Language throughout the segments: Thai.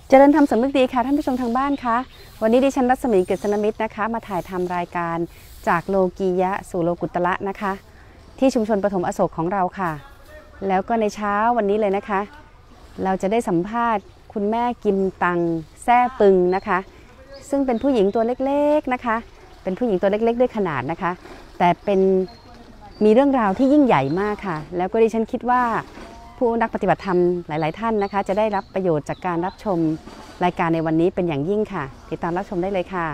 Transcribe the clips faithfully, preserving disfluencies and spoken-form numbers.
เจริญธรรมสำนึกดีค่ะท่านผู้ชมทางบ้านคะวันนี้ดิฉันรัศมีกฤษณมิตรนะคะมาถ่ายทำรายการจากโลกียะสู่โลกุตระนะคะที่ชุมชนปฐมอโศกของเราค่ะแล้วก็ในเช้าวันนี้เลยนะคะเราจะได้สัมภาษณ์คุณแม่กิมตังแซ่ปึงนะคะซึ่งเป็นผู้หญิงตัวเล็กๆนะคะเป็นผู้หญิงตัวเล็กๆด้วยขนาดนะคะแต่เป็นมีเรื่องราวที่ยิ่งใหญ่มากค่ะแล้วก็ดิฉันคิดว่าผู้นักปฏิบัติธรรมหลายๆท่านนะคะจะได้รับประโยชน์จากการรับชมรายการในวันนี้เป็นอย่างยิ่งค่ะติดตามรับชมได้เลยค่ะ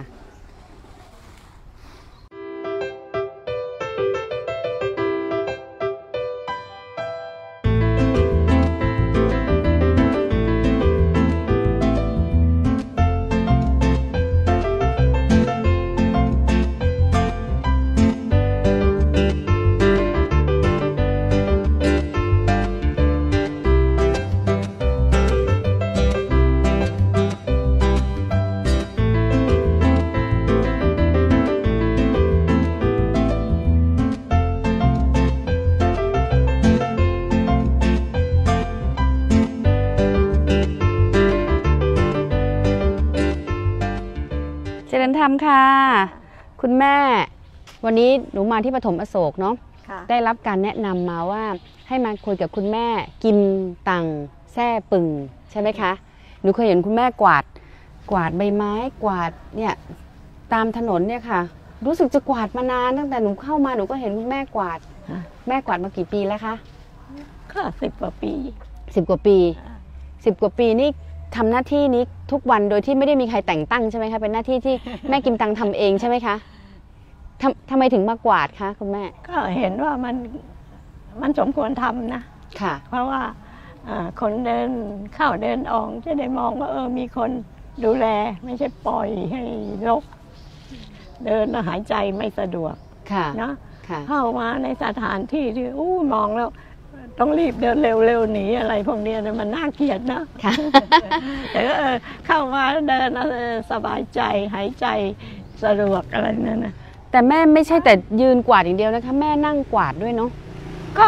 เจริญธรรมค่ะคุณแม่วันนี้หนูมาที่ปฐมอโศกเนาะได้รับการแนะนำมาว่าให้มาคุยกับคุณแม่กิมตังแซ่ปึงใช่ไหมคะหนูเคยเห็นคุณแม่กวาดกวาดใบไม้กวาดเนี่ยตามถนนเนี่ยค่ะรู้สึกจะกวาดมานานตั้งแต่หนูเข้ามาหนูก็เห็นคุณแม่กวาดแม่กวาดมากี่ปีแล้วคะก็สิบกว่าปีสิบกว่าปีสิบกว่าปีนี่ทำหน้าที่นี้ทุกวันโดยที่ไม่ได้มีใครแต่งตั้งใช่ไหมคะเป็นหน้าที่ที่แม่กิมตังทำเองใช่ไหมคะทำทำไมถึงมากวาดคะคุณแม่ก็เห็นว่ามันมันสมควรทำนะค่ะเพราะว่าคนเดินเข้าเดินออกจะได้มองว่าเออมีคนดูแลไม่ใช่ปล่อยให้รกเดินแล้วหายใจไม่สะดวกค่ะนะเข้ามาในสถานที่ที่อู้มองแล้วต้องรีบเดินเร็วๆหนีอะไรพวกนี้นะมันน่าเกลียดนะแต่ก็เข้ามาเดินสบายใจหายใจสะดวกอะไรนั่นนะแต่แม่ไม่ใช่แต่ยืนกวาดอย่างเดียวนะคะแม่นั่งกวาดด้วยเนาะก็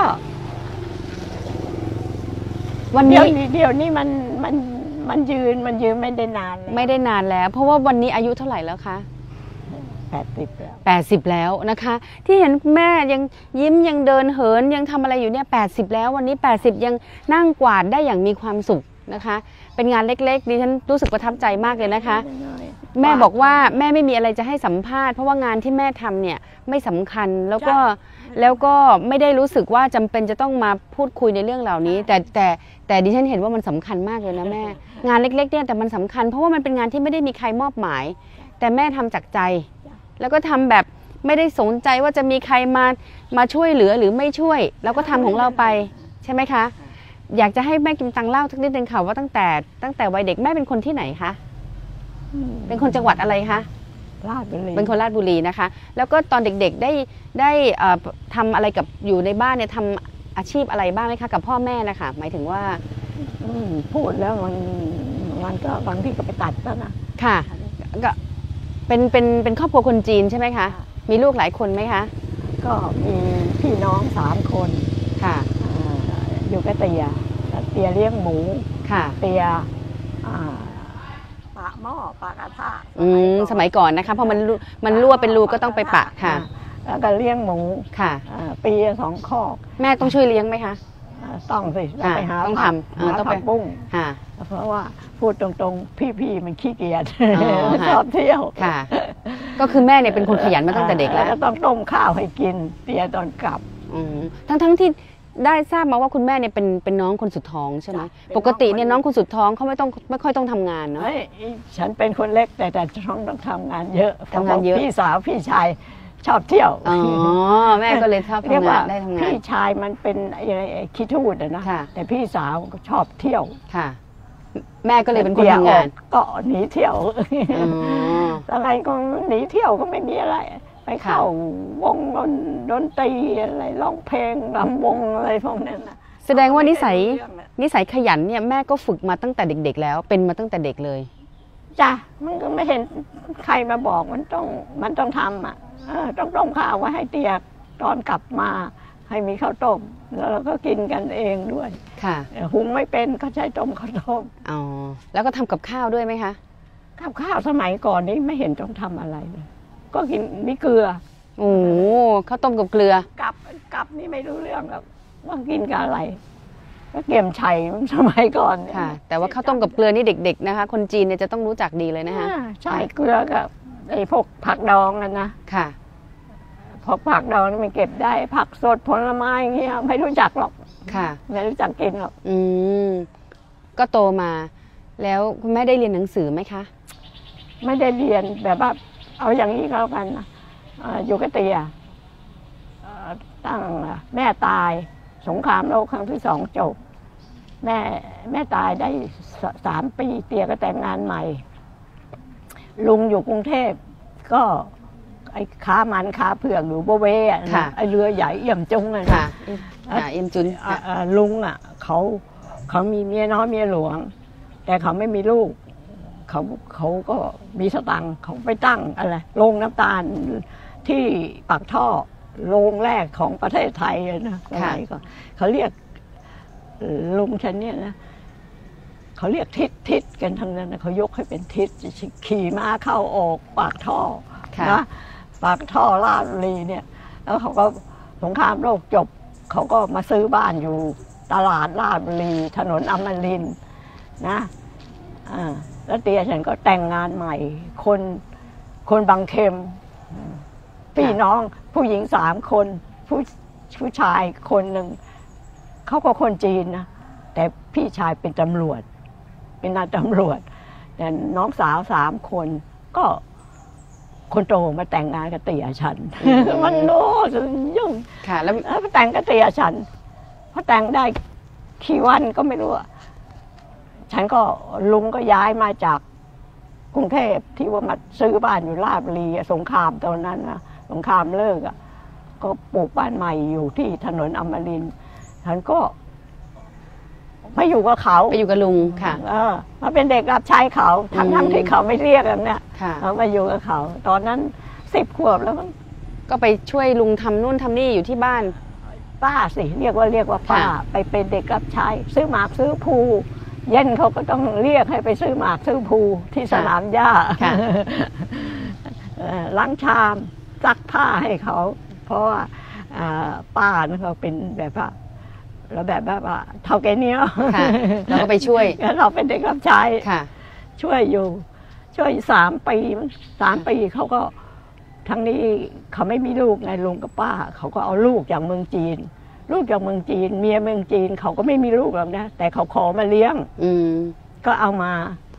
วันนี้เดี๋ยวนี้มันมันมันยืนมันยืนไม่ได้นานไม่ได้นานแล้วเพราะว่าวันนี้อายุเท่าไหร่แล้วคะแปดสิบแล้วแปดสิบแล้วนะคะที่เห็นแม่ยังยิ้มยังเดินเหินยังทำอะไรอยู่เนี่ยแปดสิบแล้ววันนี้แปดสิบยังนั่งกวาดได้อย่างมีความสุขนะคะเป็นงานเล็กๆดิฉันรู้สึกประทับใจมากเลยนะคะแม่บอกว่าแม่ไม่มีอะไรจะให้สัมภาษณ์เพราะว่างานที่แม่ทำเนี่ยไม่สำคัญแล้วก็แล้วก็ไม่ได้รู้สึกว่าจำเป็นจะต้องมาพูดคุยในเรื่องเหล่านี้แต่แต่แต่ดิฉันเห็นว่ามันสำคัญมากเลยนะแม่งานเล็กๆเนี่ยแต่มันสำคัญเพราะว่ามันเป็นงานที่ไม่ได้มีใครมอบหมายแต่แม่ทำจากใจแล้วก็ทำแบบไม่ได้สนใจว่าจะมีใครมามาช่วยเหลือหรือไม่ช่วยแล้วก็ทำของเราไปใช่ไหมคะอยากจะให้แม่กิมตังเล่าสักนิดนึงค่ะว่าตั้งแต่ตั้งแต่วัยเด็กแม่เป็นคนที่ไหนคะเป็นคนจังหวัดอะไรคะราชบุรีเป็นคนราชบุรีนะคะแล้วก็ตอนเด็กๆได้ได้ทำอะไรกับอยู่ในบ้านเนี่ยทำอาชีพอะไรบ้างไหมคะกับพ่อแม่นะคะหมายถึงว่าพูดแล้วมันมันก็บางที่ก็ไปตัดแล้วนะค่ะก็เป็นเป็นเป็นครอบครัวคนจีนใช่ไหมคะมีลูกหลายคนไหมคะก็มีพี่น้องสามคนค่ะอยู่กับเตียเตียเลี้ยงหมูค่ะเตียปะหม้อปะกระทะอืมสมัยก่อนนะคะเพราะมันมันรั่วเป็นรูก็ต้องไปปะค่ะแล้วก็เลี้ยงหมูค่ะปีสองคอกแม่ต้องช่วยเลี้ยงไหมคะต้องสิไปหาต้องทำต้องไปปุ้งเพราะว่าพูดตรงๆพี่ๆมันขี้เกียจชอบเที่ยวค่ะก็คือแม่เนี่ยเป็นคนขยันมาตั้งแต่เด็กแล้วต้องต้มข้าวให้กินเตียตอนกลับทั้งทั้งที่ได้ทราบมาว่าคุณแม่เนี่ยเป็นเป็นน้องคนสุดท้องใช่ไหมปกติเนี่ยน้องคนสุดท้องเขาไม่ต้องไม่ค่อยต้องทำงานเนาะฉันเป็นคนเล็กแต่แต่ท้องต้องทำงานเยอะทำงานเยอะพี่สาวพี่ชายชอบเที่ยวอ๋อแม่ก็เลยชอบทำงานได้ทำงานพี่ชายมันเป็นอะไรขี้ทูดนะแต่พี่สาวก็ชอบเที่ยวค่ะแม่ก็เลยเป็นคนทำงานก็หนีเที่ยวอะไรก็หนีเที่ยวก็ไม่มีอะไรไปเข้าวงดนตรีอะไรร้องเพลงรำวงอะไรพวกนั้นนะแสดงว่านิสัยนิสัยขยันเนี่ยแม่ก็ฝึกมาตั้งแต่เด็กๆแล้วเป็นมาตั้งแต่เด็กเลยจ้ะมันก็ไม่เห็นใครมาบอกมันต้องมันต้องทำอ่ะต้องต้มข้าวไว้ให้เตียตอนกลับมาให้มีข้าวต้มแล้วเราก็กินกันเองด้วยค่ะหุงไม่เป็นก็ใช้ต้มข้าวต้มอ๋อแล้วก็ทำกับข้าวด้วยไหมคะกับข้าวสมัยก่อนนี้ไม่เห็นต้องทำอะไรเลยก็กินมีเกลือโอ้ข้าวต้มกับเกลือกับกับนี่ไม่รู้เรื่องหรอกว่ากินกับอะไรก็เกี่ยมชัยสมัยก่อนเนี่ยค่ะ แต่ว่าข้าวต้มกับเกลือนี่เด็กๆนะคะคนจีนเนี่ยจะต้องรู้จักดีเลยนะคะอ่าใช่เกลือกับไอ้พวกผักดองกันนะค่ะพอผักดองนี่มันเก็บได้ผักสดผลไม้อย่างเงี้ยไม่รู้จักหรอกค่ะไม่รู้จักกินหรอกอืมก็โตมา แล้วคุณแม่ได้เรียนหนังสือไหมคะไม่ได้เรียนแบบว่าเอาอย่างนี้ก็แล้วกันนะเอ่ออยู่กับเตียเอ่อตั้งแม่ตายสงครามโลกครั้งที่สองจบแม่แม่ตายได้สสามปีเตียก็แต่งงานใหม่ ลุงอยู่กรุงเทพก็ไอ้ค้ามันค้าเผือกอยู่โบเวอะนะไอ้เรือใหญ่เอี่ยมจงอะนะค่ะค่ะเอ็มจุนอ่ะอ่ะลุงอ่ะเขาเขามีเมียน้อยเมียหลวง แต่เขาไม่มีลูก เขาเขาก็มีสตังค์เขาไปตั้งอะไรโรงน้ำตาลที่ปากท่อโรงแรกของประเทศไทยอะนะสมัยก่อนเขาเรียกลุงฉันเนี่ยนะเขาเรียกทิศทิศกันทั้งนั้นนะเขายกให้เป็นทิศขี่ม้าเข้าออกปากท่อค่ะนะปากท่อลาดบุรีเนี่ย แล้วเขาก็สงครามโลกจบ เขาก็มาซื้อบ้านอยู่ตลาดลาดบุรีถนนอมรินทร์นะอ่าแล้วเตียฉันก็แต่งงานใหม่ คนคนบางเข็มพี่น้องผู้หญิงสามคนผู้ผู้ชายคนหนึ่งเขาก็คนจีนนะแต่พี่ชายเป็นตำรวจ เป็นนายตำรวจ แต่น้องสาวสามคนก็คนโตมาแต่งงานกับเตี่ยฉัน มันโน้ยุ่งค่ะ แล้วแล้วแต่งกับเตี่ยฉันพอแต่งได้กี่วันก็ไม่รู้อะฉันก็ลุงก็ย้ายมาจากกรุงเทพที่ว่ามาซื้อบ้านอยู่ลาดบุรีสงครามตอนนั้นนะสงครามเลิกอ่ะก็ปลูกบ้านใหม่อยู่ที่ถนนอมรินทร์ฉันก็ไม่อยู่กับเขาไปอยู่กับลุงค่ะเออมาเป็นเด็กรับใช้เขาทั้งอืมทั้งที่เขาไม่เรียกกันเนี่ยค่ะเรามาอยู่กับเขา ตอนนั้นสิบขวบแล้วมั้งก็ไปช่วยลุงทำนู่นทำนี่อยู่ที่บ้านป้าสิเรียกว่าเรียกว่าป้าค่ะไปเป็นเด็กรับใช้ ซื้อหมากซื้อภูเย็นเขาก็ต้องเรียกให้ไปซื้อหมากซื้อภูที่สนามหญ้าค่ะเอ่อล้างชามซักผ้าให้เขา เพราะว่าอ่าป้านะเขาเป็นแบบว่าแล้วแบบแบบว่าเท่าแก่เนี้ยค่ะเราก็ไปช่วยแล้วเราเป็นเด็กรับใช้ค่ะช่วยอยู่ ช่วยสามปีมั้งสามปีเขาก็ทั้งนี้เขาไม่มีลูกไงลุงกับป้า เขาก็เอาลูกจากเมืองจีน ลูกจากเมืองจีน เมียเมืองจีน เขาก็ไม่มีลูกหรอกนะแต่เขาขอมาเลี้ยงอืมก็เอามา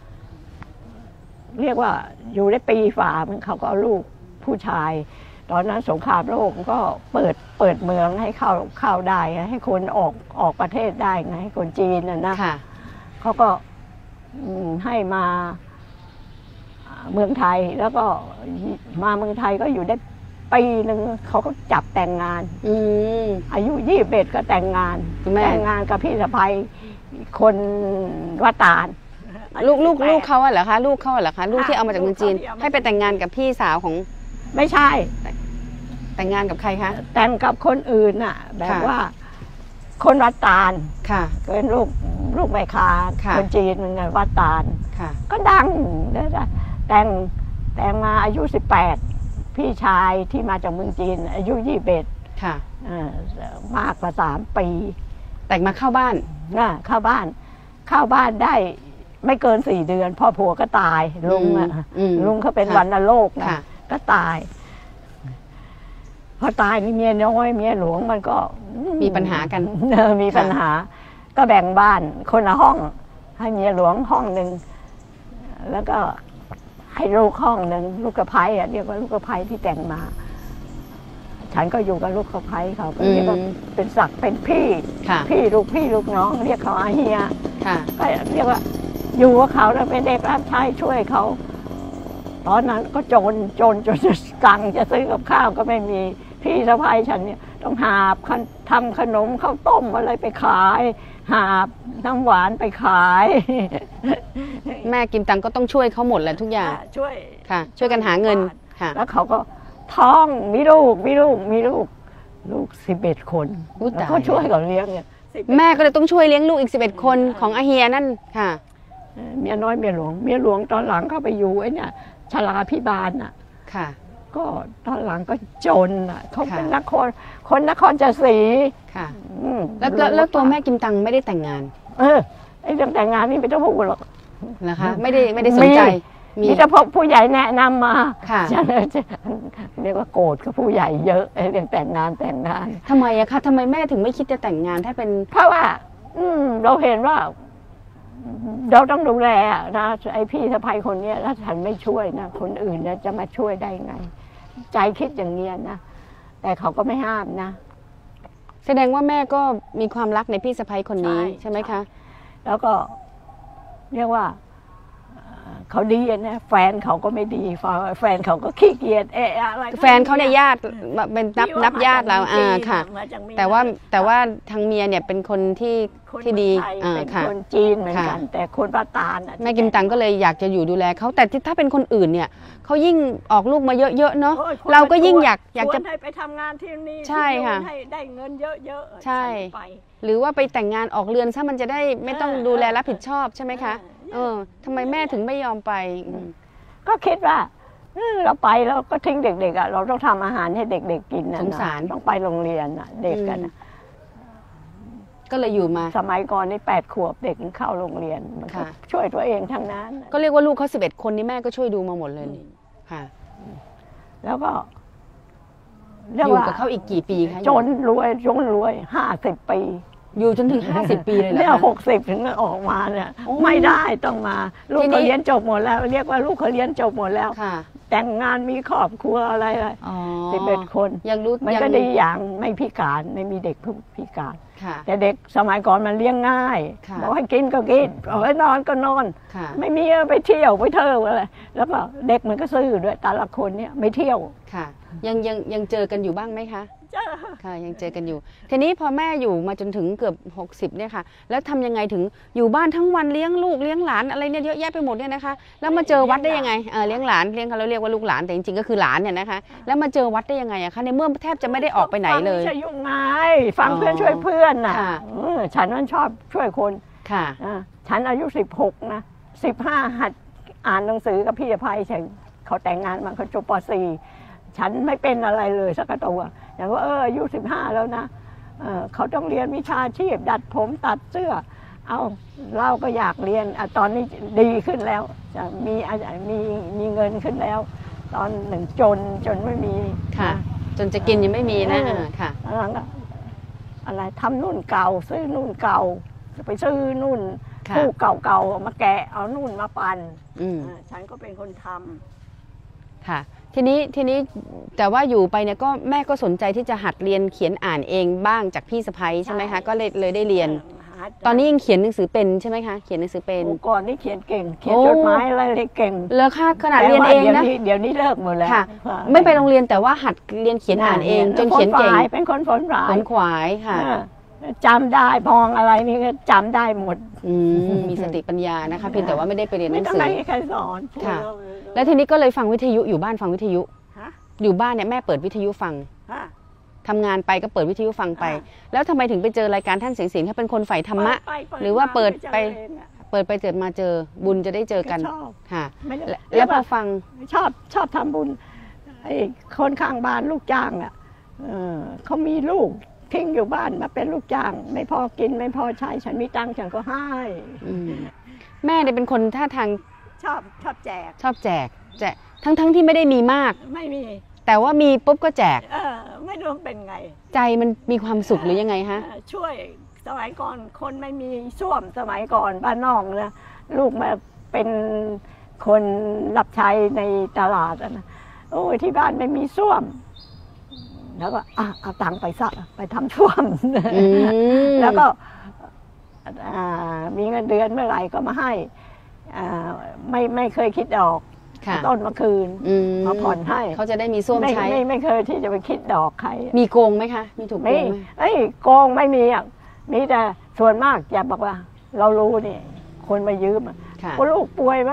เรียกว่าอยู่ได้ปีฝ่ามันเขาก็เอาลูกผู้ชาย ตอนนั้นสงครามโลกก็เปิดเปิดเมืองให้เข้าเข้าได้ไงให้คนออกออกประเทศได้ไงให้คนจีนน่ะนะค่ะเขาก็อืมให้มาอ่าเมืองไทยแล้วก็มาเมืองไทยก็อยู่ได้ปีหนึ่งเขาก็จับแต่งงานอืมอายุยี่สิบเอ็ดก็แต่งงานคุณแม่แต่งงานกับพี่สะใภ้คนวัดตาลลูกลูกอายุลูกสิบแปดเขาอะเหรอคะลูกเขาอะเหรอคะลูกที่เอามาจากเมืองจีนลูกเขาที่เอามาให้ไปแต่งงานกับพี่สาวของไม่ใช่แต่งงานกับใครคะแต่งกับคนอื่นน่ะ แบบค่ะว่า คนวัดตาลค่ะเป็นลูกลูกแม่ค้าค่ะคนจีนเหมือนกันวัดตาลค่ะก็ดังนะแต่งแต่งมาอายุสิบแปดพี่ชายที่มาจากเมืองจีน อายุยี่สิบเอ็ดค่ะมากกว่าสามปีแต่งมาเข้าบ้านนะเข้าบ้าน เข้าบ้านได้ไม่เกินสี่เดือนพ่อผัวก็ตายลุงอ่ะอืมลุงเขาเป็นค่ะวัณโรคนะค่ะก็ตาย พอตายนี่เมียน้อยเมียหลวงมันก็มีปัญหากันเออมีปัญหา ก็แบ่งบ้านคนละห้อง ให้เมียหลวงห้องหนึ่งแล้วก็ให้ลูกห้องหนึ่งลูกกระไพอ่ะเรียกว่าลูกกระไพที่แต่งมา ฉันก็อยู่กับลูกกระไพเขาก็เรียกว่าอืมเป็นศักดิ์เป็นพี่ค่ะพี่ลูกพี่ลูกน้อง เรียกเขาอาเฮียค่ะก็เรียกว่าอยู่กับเขาแล้วเป็นเด็กรับใช้ช่วยเขา ตอนนั้นก็จนจนจนจะตังค์จะซื้อกับข้าวก็ไม่มีพี่สะพ้ายฉันเนี่ยต้องหาบทำขนมข้าวต้มอะไรไปขาย หาบน้ำหวานไปขายแม่กิมตังก็ต้องช่วยเขาหมดแหละทุกอย่างช่วยค่ะ ช่วยกันหาเงินค่ะแล้วเขาก็ท้องมีลูกมีลูกมีลูกลูกสิบเอ็ดคนอุ๊ยแล้วตายก็ช่วยเขาเลี้ยงเนี่ยสิบเอ็ดแม่ก็เลยต้องช่วยเลี้ยงลูกอีกสิบเอ็ดคนของอาเฮียนั่นค่ะเมียน้อยเมียหลวงเมียหลวงตอนหลังเข้าไปอยู่ไอ้เนี่ยชลาพิบาลน่ะค่ะก็ตอนหลังก็จนอ่ะเขาเป็นค่ะนครคนนครชัยศรีค่ะอืมแล้วแล้วแล้วตัวแม่กิมตังไม่ได้แต่งงานเออไอ้เรื่องแต่งงานนี่ไม่ต้องพูดหรอกนะคะไม่ได้ไม่ได้สนใจมีแต่พวกผู้ใหญ่แนะนำมาค่ะฉันจะเรียกว่าโกรธกับผู้ใหญ่เยอะไอ้เรื่องแต่งงานแต่งงานทำไมอะคะทำไมแม่ถึงไม่คิดจะแต่งงานถ้าเป็นเพราะว่า อืมเราเห็นว่า เราต้องดูแลอะนะไอ้พี่สะใภ้คนเนี้ยถ้าฉันไม่ช่วยนะคนอื่นเนี่ยจะมาช่วยได้ไง ใจคิดอย่างเนี้ยนะแต่เขาก็ไม่ห้ามนะแสดงว่าแม่ก็มีความรักในพี่สะใภ้คนนี้ใช่ใช่ไหมคะแล้วก็เรียกว่าเอ่อเขาดีอะนะแฟนเขาก็ไม่ดีแฟนเขาก็ขี้เกียจเอะอะไรก็แฟนเขาเนี่ยญาติเป็นนับที่ว่นับญาติเรามจกอ่าจีนค่ะมาจากเมียนแต่ว่าแต่ว่าทางเมียเนี่ยเป็นคนที่คนที่ดีไทยอ่าเป็นค่ะคนจีนเหมือนค่ะกัน แต่คนปาตานอะแม่กิมตังก็เลยอยากจะอยู่ดูแลเขาแต่ที่ถ้าเป็นคนอื่นเนี่ยเขายิ่งออกลูกมาเยอะๆเนาะโอ้ยคนเราก็ยิ่งชวนอยากอยากจะชวนให้ไปทำงานที่นี่ใช่ที่นู่นค่ะให้ได้เงินเยอะๆใช่ฉันไปหรือว่าไปแต่งงานออกเรือนซะมันจะได้ไม่ต้องเออดูแลรับผิดชอบใช่ไหมคะเออเออทำไมแม่ถึงไม่ยอมไปอืมก็คิดว่าเออเราไปแล้วก็ทิ้งเด็กๆอ่ะเราต้องทำอาหารให้เด็กๆกินนะสงสารต้องไปโรงเรียนอ่ะเด็กกันอะก็เลยอยู่มาสมัยก่อนนี่แปดขวบเด็กเข้าโรงเรียนมันก็ค่ะช่วยตัวเองทั้งนั้นก็เรียกว่าลูกเขาสิบเอ็ดคนนี่แม่ก็ช่วยดูมาหมดเลยนี่ค่ะแล้วก็อเรียกยู่ว่ากับเขาอีกกี่ปีคะจนรวยจนรวยห้าสิบปีอยู่จนถึงห้าสิบปีเลยเหรอเนี่ยคะหกสิบถึงจะออกมาเนี่ยโอ้ไม่ได้ต้องมา ลูกทีนี้เขาเรียนจบหมดแล้ว เรียกว่าลูกเขาเรียนจบหมดแล้วค่ะแต่งงานมีครอบครัวอะไรอะไรอ๋อสิบเอ็ดคนยังรู้มันยังก็ดีอย่างไม่พิการไม่มีเด็กผู้พิการค่ะแต่เด็กสมัยก่อนมันเลี้ยงง่ายค่ะบอกให้กินก็กินบอกให้นอนก็นอนค่ะไม่มีไปเที่ยวไปเที่ยวอะไรแล้วก็เด็กมันก็ซื่อด้วยแต่ละคนเนี่ยไม่เที่ยวค่ะ ยังยังยังเจอกันอยู่บ้างไหมคะจ้าค่ะยังเจอกันอยู่ ทีนี้พอแม่อยู่มาจนถึงเกือบหกสิบเนี่ยค่ะ แล้วทำยังไงถึงอยู่บ้านทั้งวันเลี้ยงลูกเลี้ยงหลานอะไรเนี่ยเยอะแยะไปหมดเนี่ยนะคะ แล้วมาเจอวัดได้ยังไงเออเลี้ยงหลานเลี้ยงเขาเราเรียกว่าลูกหลานแต่จริงๆก็คือหลานเนี่ยนะคะ แล้วมาเจอวัดได้ยังไงอะคะในเมื่อแทบจะไม่ได้ออกไปไหนเลยฟังวิทยุไงฟังอ๋อเพื่อนช่วยเพื่อนน่ะค่ะเออฉันนั้นชอบช่วยคนค่ะอ่ะฉันอายุสิบหกนะสิบห้าหัดอ่านหนังสือกับพี่อภัยฉันเขาแต่งงานมาเขาจบป .สี่ ฉันไม่เป็นอะไรเลยสักตัวอย่างว่าเอออายุสิบห้าแล้วนะเออเขาต้องเรียนวิชาชีพดัดผมตัดเสื้อ เอาเราก็อยากเรียนอะตอนนี้ดีขึ้นแล้วจะมีอามีมีเงินขึ้นแล้ว ตอนหนึ่งจนจนไม่มีค่ะ จนจะกินยังไม่มีนะเออค่ะแล้วหลังก็อะไรทำนู่นเก่าซื้อนู่นเก่าไปซื้อนู่นค่ะผู้เก่าๆมาแกะเอานู่นมาปั่นอืมอ่าฉันก็เป็นคนทค่ะ ทีนี้ทีนี้แต่ว่าอยู่ไปเนี่ยก็แม่ก็สนใจที่จะหัดเรียนเขียนอ่านเองบ้างจากพี่สะใภ้ใช่ไหมคะก็เลยเลยได้ำเรียนหาตอนนี้ยังเขียนหนังสือเป็นใช่ไหมคะเขียนหนังสือเป็นโอ้ก่อนนี่เขียนเก่ง เขียนโอ้จดหมายอะไรเลยเก่งแล้วค่ะขนาดเรียนเองนะแต่ว่าเดี๋ยวนี้เดี๋ยวนี้เลิกหมดแล้วค่ะว่าไม่ไปโรงเรียนแต่ว่าหัดเรียนเขียนอ่านเอง จนเขียนเก่งเป็นคนฝนฝายขนขวายค่ะอ่าจำได้พองอะไรนี่ก็จำได้หมดอืมมีสติปัญญานะคะเพียงแต่ว่าไม่ได้ไปเรียนหไม่นังต้องสือให้ใครสอนค่ะพูดแล้วทีนี้ก็เลยฟังวิทยุอยู่บ้านฟังวิทยุฮะอยู่บ้านเนี่ยแม่เปิดวิทยุฟังฮะทำงานไปก็เปิดวิทยุฟังไปอ่าแล้วทำไมถึงไปเจอรายการท่านเสียงเสียงถ้าเป็นคนใฝ่ธรรมะไปไปหรือว่าเปิดไปเองอะเปิดไปเจอมาเจอบุญจะได้เจอกันชอบค่ะไม่ได้และแล้วพอฟังชอบชอบทำบุญไอ้คนข้างบ้านลูกจ้างอ่ะเออเขามีลูกทิ้งอยู่บ้านมาเป็นลูกจ้าง ไม่พอกินไม่พอใช้ฉันมีตังค์ฉันก็ให้อืมแม่เนี่ยเป็นคนท่าทางชอบชอบแจกชอบแจกแจกทั้งทั้งที่ไม่ได้มีมากไม่มีแต่ว่ามีปุ๊บก็แจกเออไม่รู้เป็นไงใจมันมีความสุขหรือยังไงฮะเออช่วยสมัยก่อนคนไม่มีส้วมสมัยก่อนบ้านนอกนะลูกมาเป็นคนรับใช้ในตลาดอะนะโอ้ยที่บ้านไม่มีส้วม แล้วก็อ่ะเอาตังค์ไปซักไปทำส้วมอืมแล้วก็อ่ามีเงินเดือนเมื่อไหร่ก็มาให้อ่าไม่ไม่เคยคิดดอกค่ะต้นมาคืนอืมมาผ่อนให้เขาจะได้มีส้วมไม่ใช้ไม่ไม่เคยที่จะไปคิดดอกใครมีโกงไหมคะ มีถูกโกไม่งไหมไอ้ยโกงไม่มีอ่ะมีแต่ส่วนมากอย่าบอกว่า เรารู้นี่คนมายืมอะค่ะว่าลูกป่วยบ้าง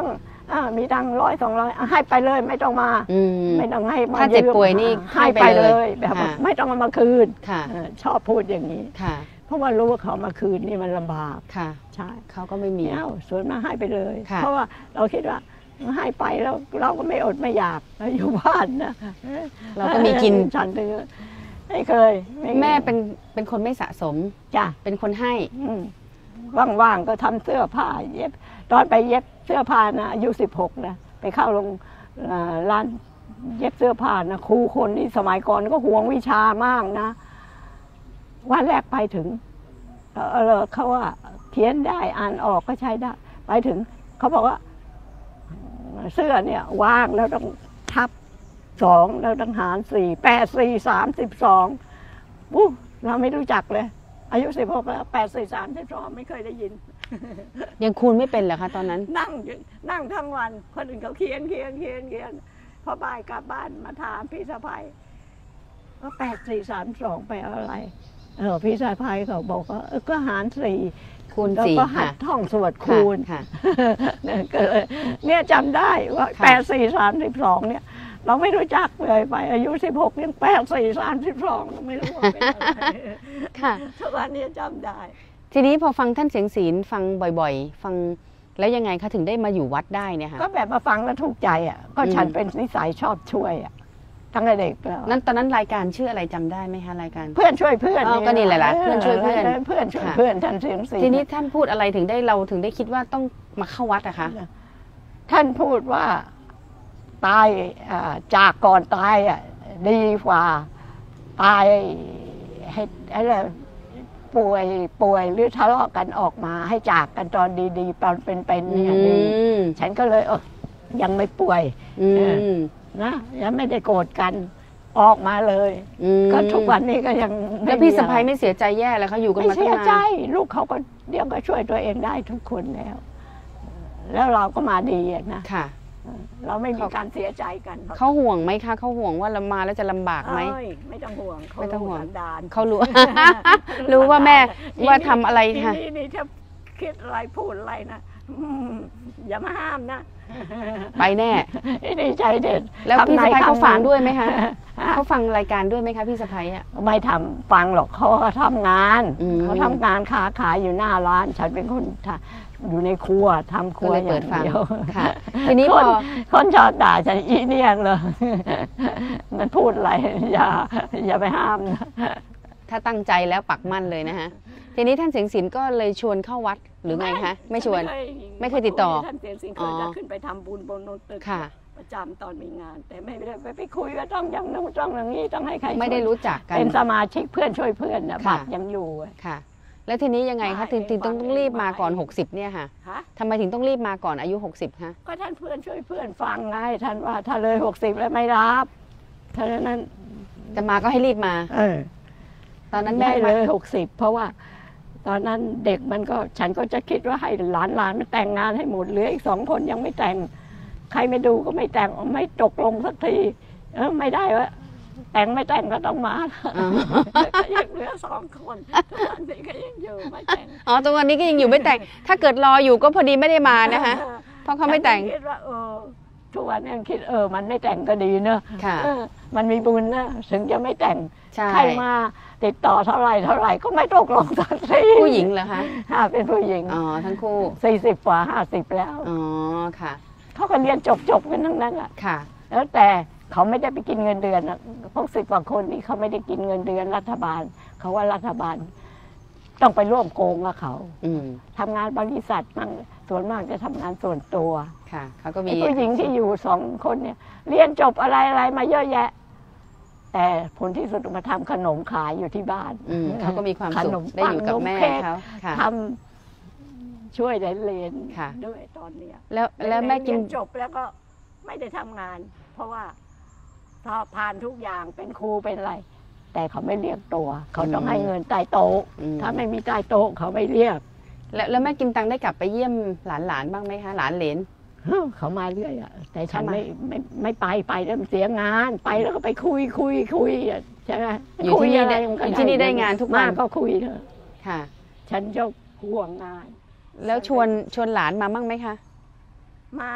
อ่ามีตังร้อยสองร้อยให้ไปเลยไม่ต้องมาอืมไม่ต้องให้มาถ้าเจ็บยืมป่วยนี่ให้ให้ไปไปเลเลย ยแบบว่าค่ะไม่ต้องเอามาคืนค่ะเออชอบพูดอย่างนี้ค่ะเพราะว่ารู้ว่าเขามาคืนนี่มันลำบากค่ะใช่เขาก็ไม่มีเอ้าส่วนมากให้ไปเลยค่ะเพราะว่าเราคิดว่าให้ไปแล้วเราก็ไม่อดไม่อยากเราอยู่บ้านนะเราก็มีกินฉันเลยไม่เคยไคยแม่เป็นเป็นคนไม่สะสมจ้ะเป็นคนให้อืมว่างๆก็ทำเสื้อผ้าเย็บ ตอนไปเย็บเสื้อผ้านะอายุสิบหกนะไปเข้าโรงเอ่อร้านเย็บเสื้อผ้านะครูคนนี้สมัยก่อนก็ห่วงวิชามากนะวันแรกไปถึงเออเออเขาว่าเขียนได้อ่านออกก็ใช้ได้ ไปถึงเขาบอกว่า เสื้อเนี่ยว่างแล้วต้องทับสองแล้วต้องหารสี่แปดสี่สามสิบสองอู้เราไม่รู้จักเลย อายุสิบหกแล้วแปดสี่สามสิบสองไม่เคยได้ยินยังคูณไม่เป็นเหรอคะตอนนั้นนั่งอยู่นั่งทั้งวัน คนอื่นเขาเขียนเขียนเขียนเขียนพอบ่ายกลับบ้านมาถามพี่สะพายว่าแปดสี่สามสองไปเอาอะไร เออพี่สะพายเขาบอกว่าเออก็หารสี่คูณแล้วสี่ก็หัดค่ะท่องสวดคูณค่ะเนี่ยก็เลยเนี่ยจำได้ว่าค่ะแปดสี่สามสิบสองเนี่ย เราไม่รู้จักเลยไปอายุสิบหกยังแปดสี่สามสิบสองไม่รู้ว่าเป็นอะไรค่ะทุกวันนี้จำได้ทีนี้พอฟังท่านเสียงศีลฟังบ่อยๆ ฟังแล้วยังไงคะถึงได้มาอยู่วัดได้เนี่ยค่ะก็แบบมาฟังแล้วถูกใจอ่ะก็ฉันอืมเป็นนิสัยชอบช่วยอ่ะตั้งแต่เด็กแล้วนั้นตอนนั้นรายการชื่ออะไรจำได้ไหมคะรายการเพื่อนช่วยเพื่อนอ๋อก็นี่แหละล่ะเพื่อนช่วยเพื่อนเพื่อนช่วยค่ะเพื่อนท่านเสียงสีทีนี้ท่านพูดอะไรถึงได้เราถึงได้คิดว่าต้องมาเข้าวัดอะคะท่านพูดว่าตายอ่าจากก่อนตายอ่ะดีกว่าตายให้อะไรป่วยป่วยหรือทะเลาะกันออกมา ให้จากกันตอนดีๆตอนเป็นๆเนี่ยดีอืมฉันก็เลยเออยังไม่ป่วยอืมนะยังไม่ได้โกรธกันออกมาเลยอืมก็ทุกวันนี้ก็ยังไม่แล้วพี่มีสะอะไรพ้ายไม่เสียใจแย่แล้วเขาอยู่กันไม่มาตั้งเสียนาใจนลูกเขาก็เดี๋ยวก็ช่วยตัวเองได้ทุกคนแล้ว แล้วเราก็มาดีอะนะค่ะเราไม่มีการเสียใจกันเขาห่วงไหมคะเขาห่วงว่าเรามาแล้วจะลำบากไหมเอ้ยไม่ต้องห่วงเขาไม่ต้องห่วงสันดานเขารู้ รู้ว่าแม่ว่าทำอะไรค่ะนี่นี่ถ้าคิดอะไรพูดอะไรนะอืมอย่ามาห้ามนะไปแน่นี่ใจเด็ดแล้วพี่สะพ้ายเขาฟังด้วยไหมคะฮะเขาฟังรายการด้วยไหมคะพี่สะพ้ายอ่ะไม่ทำฟังหรอกเขาก็ทำงานอืมเขาทำงานค้าขายอยู่หน้าร้าน ฉันเป็นคนทำอยู่ในครัวทำครัวก็เลยอเปิย่าดงฟังเดียวค่ะ ทีนี้คพนอคนชอบด่าฉันอีเนี่ยเลย มันพูดอะไรอย่า อย่าไปห้ามนะถ้าตั้งใจแล้วปักมั่นเลยนะคะทีนี้ท่านเสียงศิลป์ก็เลยชวนเข้าวัดหรือไงคะไม่ชวน ไม่เคยติดต่อท่านเสียงสิงเคยอ๋อจะขึ้นไปทำบุญบนโนนตึกค่ะประจำตอนมีงาน แต่ไม่ได้ไปไปคุยว่าต้องอย่างนู้นต้องอย่างนี้ต้องให้ใครไม่ได้ช่วยรู้จักกันเป็นสมาชิกเพื่อนช่วยเพื่อนนะค่ะบัตรยังอยู่อะค่ะ แล้วทีนี้ยังไงคะมาถึงถึงต้องเองต้องรีบมาก่อนมาเองหกสิบเนี่ยค่ะฮะทำไมถึงต้องรีบมาก่อนอายุหกสิบคะก็ท่านเพื่อนช่วยเพื่อนฟังไงท่านว่าถ้าเลยหกสิบแล้วไม่รับท่านั้นจะมาก็ให้รีบมาเออตอนนั้นได้แม่เลมายหกสิบเพราะว่า ตอนนั้นเด็กมันก็ฉันก็จะคิดว่าให้หลานหลานมันแต่งงานให้หมดเหลืออีกสองคนยังไม่แต่ง ใครไม่ดูก็ไม่แต่งไม่ตกลงสักทีเออไม่ได้วะแต่งไม่แต่งก็ต้องมาอ๋อยังเหลือสองคนทุกวันนี้ก็ยังอยู่ไม่แต่งอ๋อตรงวันนี้ก็ยังอยู่ไม่แต่ง ถ้าเกิดรออยู่ก็พอดีไม่ได้มานะคะ เพราะเขาไม่แต่งฉันคิดว่าเออทุกวันนี้คิดเออ มันไม่แต่งก็ดีเนอะค่ะเออมันมีบุญนะถึงจะไม่แต่งใช่ใครมาติดต่อเท่าไหร่เท่าไหร่ก็ไม่ตกลงสักทีผู้หญิงเหรอคะค่ะเป็นผู้หญิงอ๋อทั้งคู่สี่สิบกว่าห้าสิบแล้วอ๋อค่ะเขาก็เรียนจบจบกันทั้งนั้นอ่ะค่ะแล้วแต่เขาไม่ได้ไปกินเงินเดือนอะพวกสิบกว่าคนนี้เขาไม่ได้กินเงินเดือนรัฐบาล เขาว่ารัฐบาล ต้องไปร่วมโกงกับเขาอืมทำงานบริษัทมั่งส่วนมากจะทำงานส่วนตัวค่ะเขาก็มีไอ้ผู้หญิงที่อยู่สองคนเนี่ย เรียนจบอะไรอะไรมาเยอะแยะ แต่ผลที่สุดมาทำขนมขายอยู่ที่บ้านอืมเขาก็มีความสุขนขมได้อยู่กับปังแม่นมเค้กเขาค่ะทำช่วยเรียนค่ะด้วยตอนเนี้ยแล้วแล้วแม่กินเรียจบแล้วก็ไม่ได้ทำงาน เพราะว่าถ้าผ่านทุกอย่างเป็นครูเป็นอะไร แต่เขาไม่เรียกตัว เขาต้องอืมให้เงินใต้โต๊ะอืมถ้าไม่มีใต้โต๊ะเขาไม่เรียกแล้วแล้วแม่กินตังได้กลับไปเยี่ยมหลานๆบ้างไหมคะ หลานเหลนเขามาเรื่อยอะแต่ฉันเขามาไม่ไม่ไม่ไปไปแล้วมันเสียงานไปแล้วก็ไปคุยคุยคุยอะใช่ไหมอยู่ที่นี่ได้คุะรมัอยู่ที่นี่ได้งานทุกวันมก็คุยเถอะค่ะฉันจะห่วงงานแล้วชวนชวนหลานมาบ้างไหมคะมา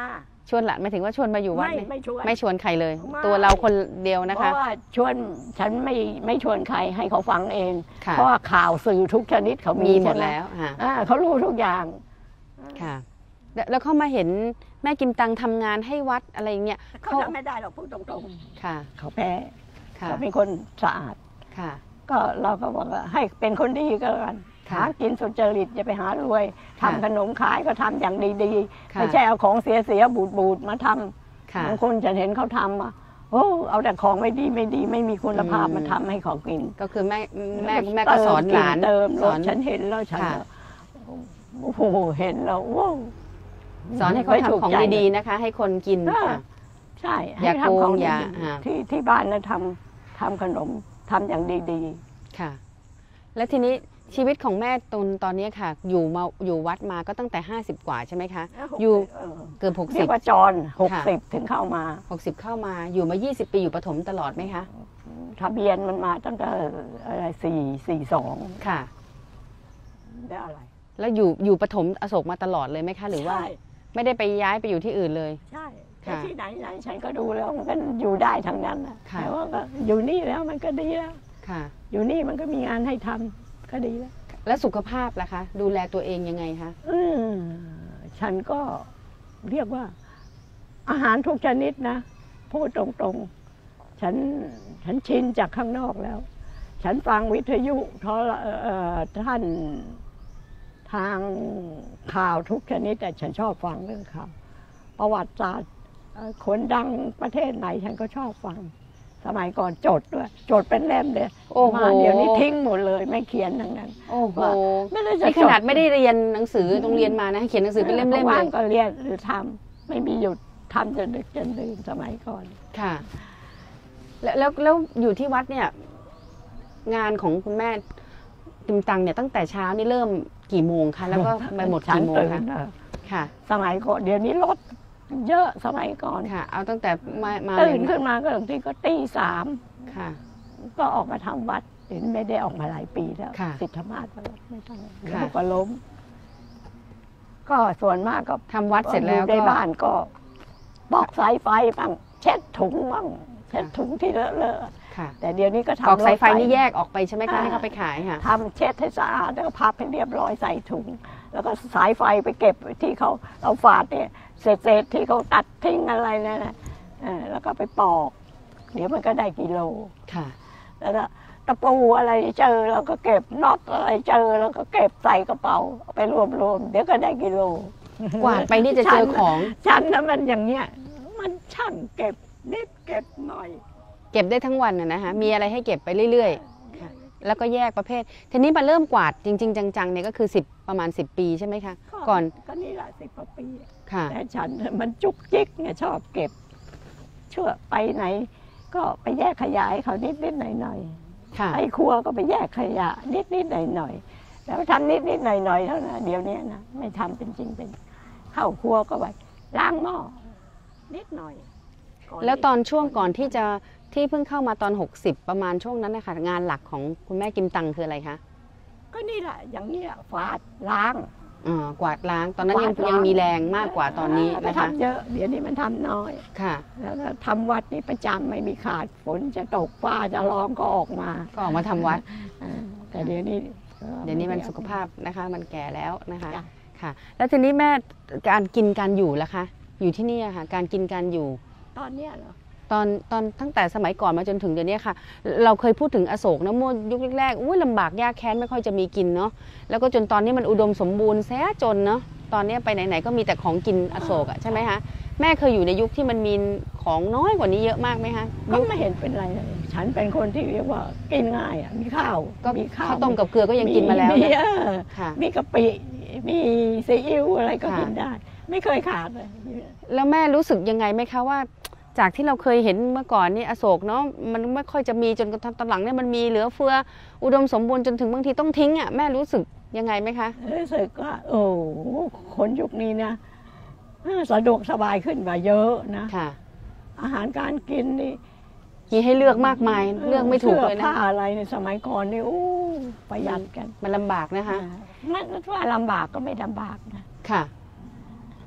ชวนหลานหมายถึงว่าชวนมาอยู่วัดไม่เนี่ยไม่ชวนไม่ชวนใครเลยไม่ตัวเราคนเดียวนะเพคะราะว่าชวนฉันไม่ไม่ชวนใครให้เขาฟังเองค่ะเพราะว่าข่าวสื่อทุกชนิดเขามีมีหมดใช่ไแล้วค่ะอ่าเขารู้ทุกอย่างค่ะแล้วแล้วเขามาเห็นแม่กิมตังทำงานให้วัดอะไรอย่างเงี้ยเขาทำไม่ได้หรอกพูดตรงค่ะๆเขาแพ้ค่ะเขาเป็นคนสะอาดค่ะก็เราก็บอกว่าให้เป็นคนดีก็แล้วกันค่ะหากินสุจริตอย่าไปหารวยทำค่ะขนมขายก็ทำอย่างดี ๆค่ะไม่ใช่เอาของเสียๆบูดๆมาทำค่ะบางคนฉันเห็นเขาทำอ่ะโอ้เอาแต่ของไม่ดีไม่ดีไม่มีคุณภาพอืมมาทำให้เขากินก็คือแม่แม่แม่ก็สอนหลานเติมสรอสนฉันเห็นแล้วฉันค่ะก็โอ้โหเห็นแล้วว้าวสอนให้เขาไม่ถูกทำของใจดีๆนะคะ ให้คนกินค่ะค่ะใช่อย่าให้ทำของโกงอย่าดีอ่าๆที่ที่บ้านนะทำทำขนมทำอย่างดีค่ะ แล้วทีนี้ชีวิตของแม่ตนตอนนี้ค่ะ อยู่มาอยู่วัดมาก็ตั้งแต่ห้าสิบกว่าใช่ไหมคะๆอยู่เออเกือบหกเรีสิยบกว่าจรหกค่ะสิบถึงเข้ามาหกสิบเข้ามาอยู่มายี่สิบปีอยู่ปฐมตลอดไหมคะทะเบียนมันมาตั้งแต่อะไรสี่สี่สองค่ะได้อะไรแล้วอยู่อยู่ปฐมอโศกมาตลอดเลยไหมคะ หรือว่าใช่ไม่ได้ไปย้ายไปอยู่ที่อื่นเลยใช่แต่ค่ะที่ไหนไหนฉันก็ดูแล้วมันก็อยู่ได้ทั้งนั้นนะค่ะแต่ว่าก็อยู่นี่แล้วมันก็ดีแล้วค่ะอยู่นี่มันก็มีงานให้ทำก็ดีแล้วแล้วสุขภาพล่ะคะ ดูแลตัวเองยังไงคะอืมฉันก็เรียกว่า อาหารทุกชนิดนะพูดตรงๆ ฉันฉันชินจากข้างนอกแล้ว ฉันฟังวิทยุทรเอ่อท่านทางข่าวทุกชนิดแต่ฉันชอบฟังเรื่องข่าวประวัติศาสตร์เอ่อคนดังประเทศไหน ฉันก็ชอบฟัง สมัยก่อนจดด้วย จดเป็นเล่มเลยโอ้โหมาเดี๋ยวนี้ทิ้งหมดเลย ไม่เขียนทั้งนั้นโอ้โหไม่ได้จะนี่ขนาดไม่ได้เรียนหนังสือโรงเรียนมานะเขียนหนังสือเป็นเล่มๆเลว่างยก็เรียนหรือทำไม่มีหยุดทำจนดึกจนดื่นสมัยก่อนค่ะ แล้วแล้วแล้วอยู่ที่วัดเนี่ย งานของคุณแม่ติมตังเนี่ยตั้งแต่เช้านี่เริ่มกี่โมงคะแล้วก็ไปหมดฉันกี่โมงตื่นคะเออค่ะสมัยก่อนเดี๋ยวนี้รถเยอะสมัยก่อนค่ะ เอาตั้งแต่มามาตื่นเลยขึ้นมาก็บางทีก็ตีสามค่ะก็ออกมาทำวัดเห็นไม่ได้ออกมาหลายปีแล้วค่ะสิทธมาศวัดไม่ต้องค่ะแล้วก็ล้ม ก็ส่วนมากก็ทำวัดเสร็จแล้วอยู่ในก็บ้านก็บอกสายไฟบ้างเช็ดถุงบ้างเช็ดถุงที่เลอะๆค่ะแต่เดี๋ยวนี้ก็กทำอกสายไฟรถนี่แยกออกไปใช่ไหมคะอ่าให้เขาไปขายค่ะทำเช็ดให้สะอาดแล้วก็พับให้เรียบร้อยใส่ถุง แล้วก็สายไฟไปเก็บไว้ที่เขาเราฝาดเนี่ยเศษๆที่เขาตัดทิ้งอะไรนั่นนะเออแล้วก็ไปปอก เดี๋ยวมันก็ได้กิโลค่ะแล้วก็ตะปูอะไรเจอเราก็เก็บน็อตอะไรเจอแล้วก็เก็บใส่กระเป๋าเอาไปรวมๆเดี๋ยวก็ได้กิโลกวาดไปนี่จะเจอของฉันนะมันอย่างเงี้ย มันช่างเก็บนิดเก็บหน่อยเก็บได้ทั้งวันน่ะนะคะ มีอะไรให้เก็บไปเรื่อยๆ ค่ะ แล้วก็แยกประเภท ทีนี้มาเริ่มกวาดจริง ๆ จังๆเนี่ยก็คือสิบประมาณสิบปีใช่ไหมคะ ก่อนก็นี่แหละสิบกว่าปีค่ะแต่ฉันมันจุกจิกไงชอบเก็บเชื่อไปไหน ก็ไปแยกขยะให้เขานิดนิดๆหน่อยหน่อยค่ะๆไอ้ครัวก็ไปแยกขยะ นิดนิดๆหน่อยหน่อยๆแล้วทำนิดนิดๆหน่อยหน่อยๆเท่านั้นเดี๋ยวนี้นะไม่ทำเป็นจริงเป็นเข้าครัวก็ไปล้างหม้อนิดหน่อยก่แล้วตอนช่วงก่อนที่จะที่เพิ่งเข้ามาตอนหกสิบประมาณช่วงนั้นนะคะงานหลักของคุณแม่กิมตังคืออะไรคะก็นี่แหละอย่างนี้ยฝาดล้างอ่ากวาดล้าง ตอนนั้นยังกวาดล้างยังมีแรงมากกว่าตอนนี้นะคะทำเยอะเดี๋ยวนี้มันทำน้อยค่ะแล้วก็ทำวัดนี่ประจำไม่มีขาดฝนจะตกฟ้าจะร้องก็ออกมาก็ออกมาทำวัดอ่าแต่เดี๋ยวนี้เดี๋ยวนี้มันสุขภาพนะคะ มันแก่แล้วนะคะจ้ะค่ะ แล้วทีนี้แม่การกินการอยู่ล่ะคะ อยู่ที่นี่อะค่ะ การกินการอยู่ตอนเนี้ยเหรอตอนตอนตั้งแต่สมัยก่อนมาจนถึงเดี๋ยวนี้ค่ะ เราเคยพูดถึงอโศกนะเมื่อยุคแรกๆอุ้ยลำบากยากแค้นไม่ค่อยจะมีกินเนาะแล้วก็จนตอนนี้มันอุดมสมบูรณ์แสจนเนาะตอนนี้ไปไหนๆก็มีแต่ของกินอโศกอะใช่ไหมคะแม่เคยอยู่ในยุคที่มันมีของน้อยกว่านี้เยอะมากไหมคะก็ยุคไม่เห็นเป็นไรเลยฉันเป็นคนที่เรียกว่ากินง่ายอ่ะมีข้าวก็มีข้าวข้าวต้มกับเกลือก็ยังกินมาแล้วมีนะเออค่ะมีกะปิมีซีอิ๊วอะไรก็ค่ะกินได้ ไม่เคยขาดเลยแล้วแม่รู้สึกยังไงไหมคะว่า จากที่เราเคยเห็นเมื่อก่อนนี่อโศกเนาะมันไม่ค่อยจะมีจนกระทั่งตอนหลังเนี่ยมันมีเหลือเฟืออุดมสมบูรณ์จนถึงบางทีต้องทิ้งอ่ะแม่รู้สึกยังไงไหมคะรู้สึกว่าโอ้คนยุคนี้นะสะดวกสบายขึ้นกว่าเยอะนะค่ะอาหารการกินนี่มีให้เลือกมากมายเลือกไม่ถูกเลยสื้อนะผ้าอะไรในสมัยก่อนนี่โอ้ประหยัดกันมันลำบากนะคะไม่ว่าลำบากก็ไม่ลำบากนะค่ะ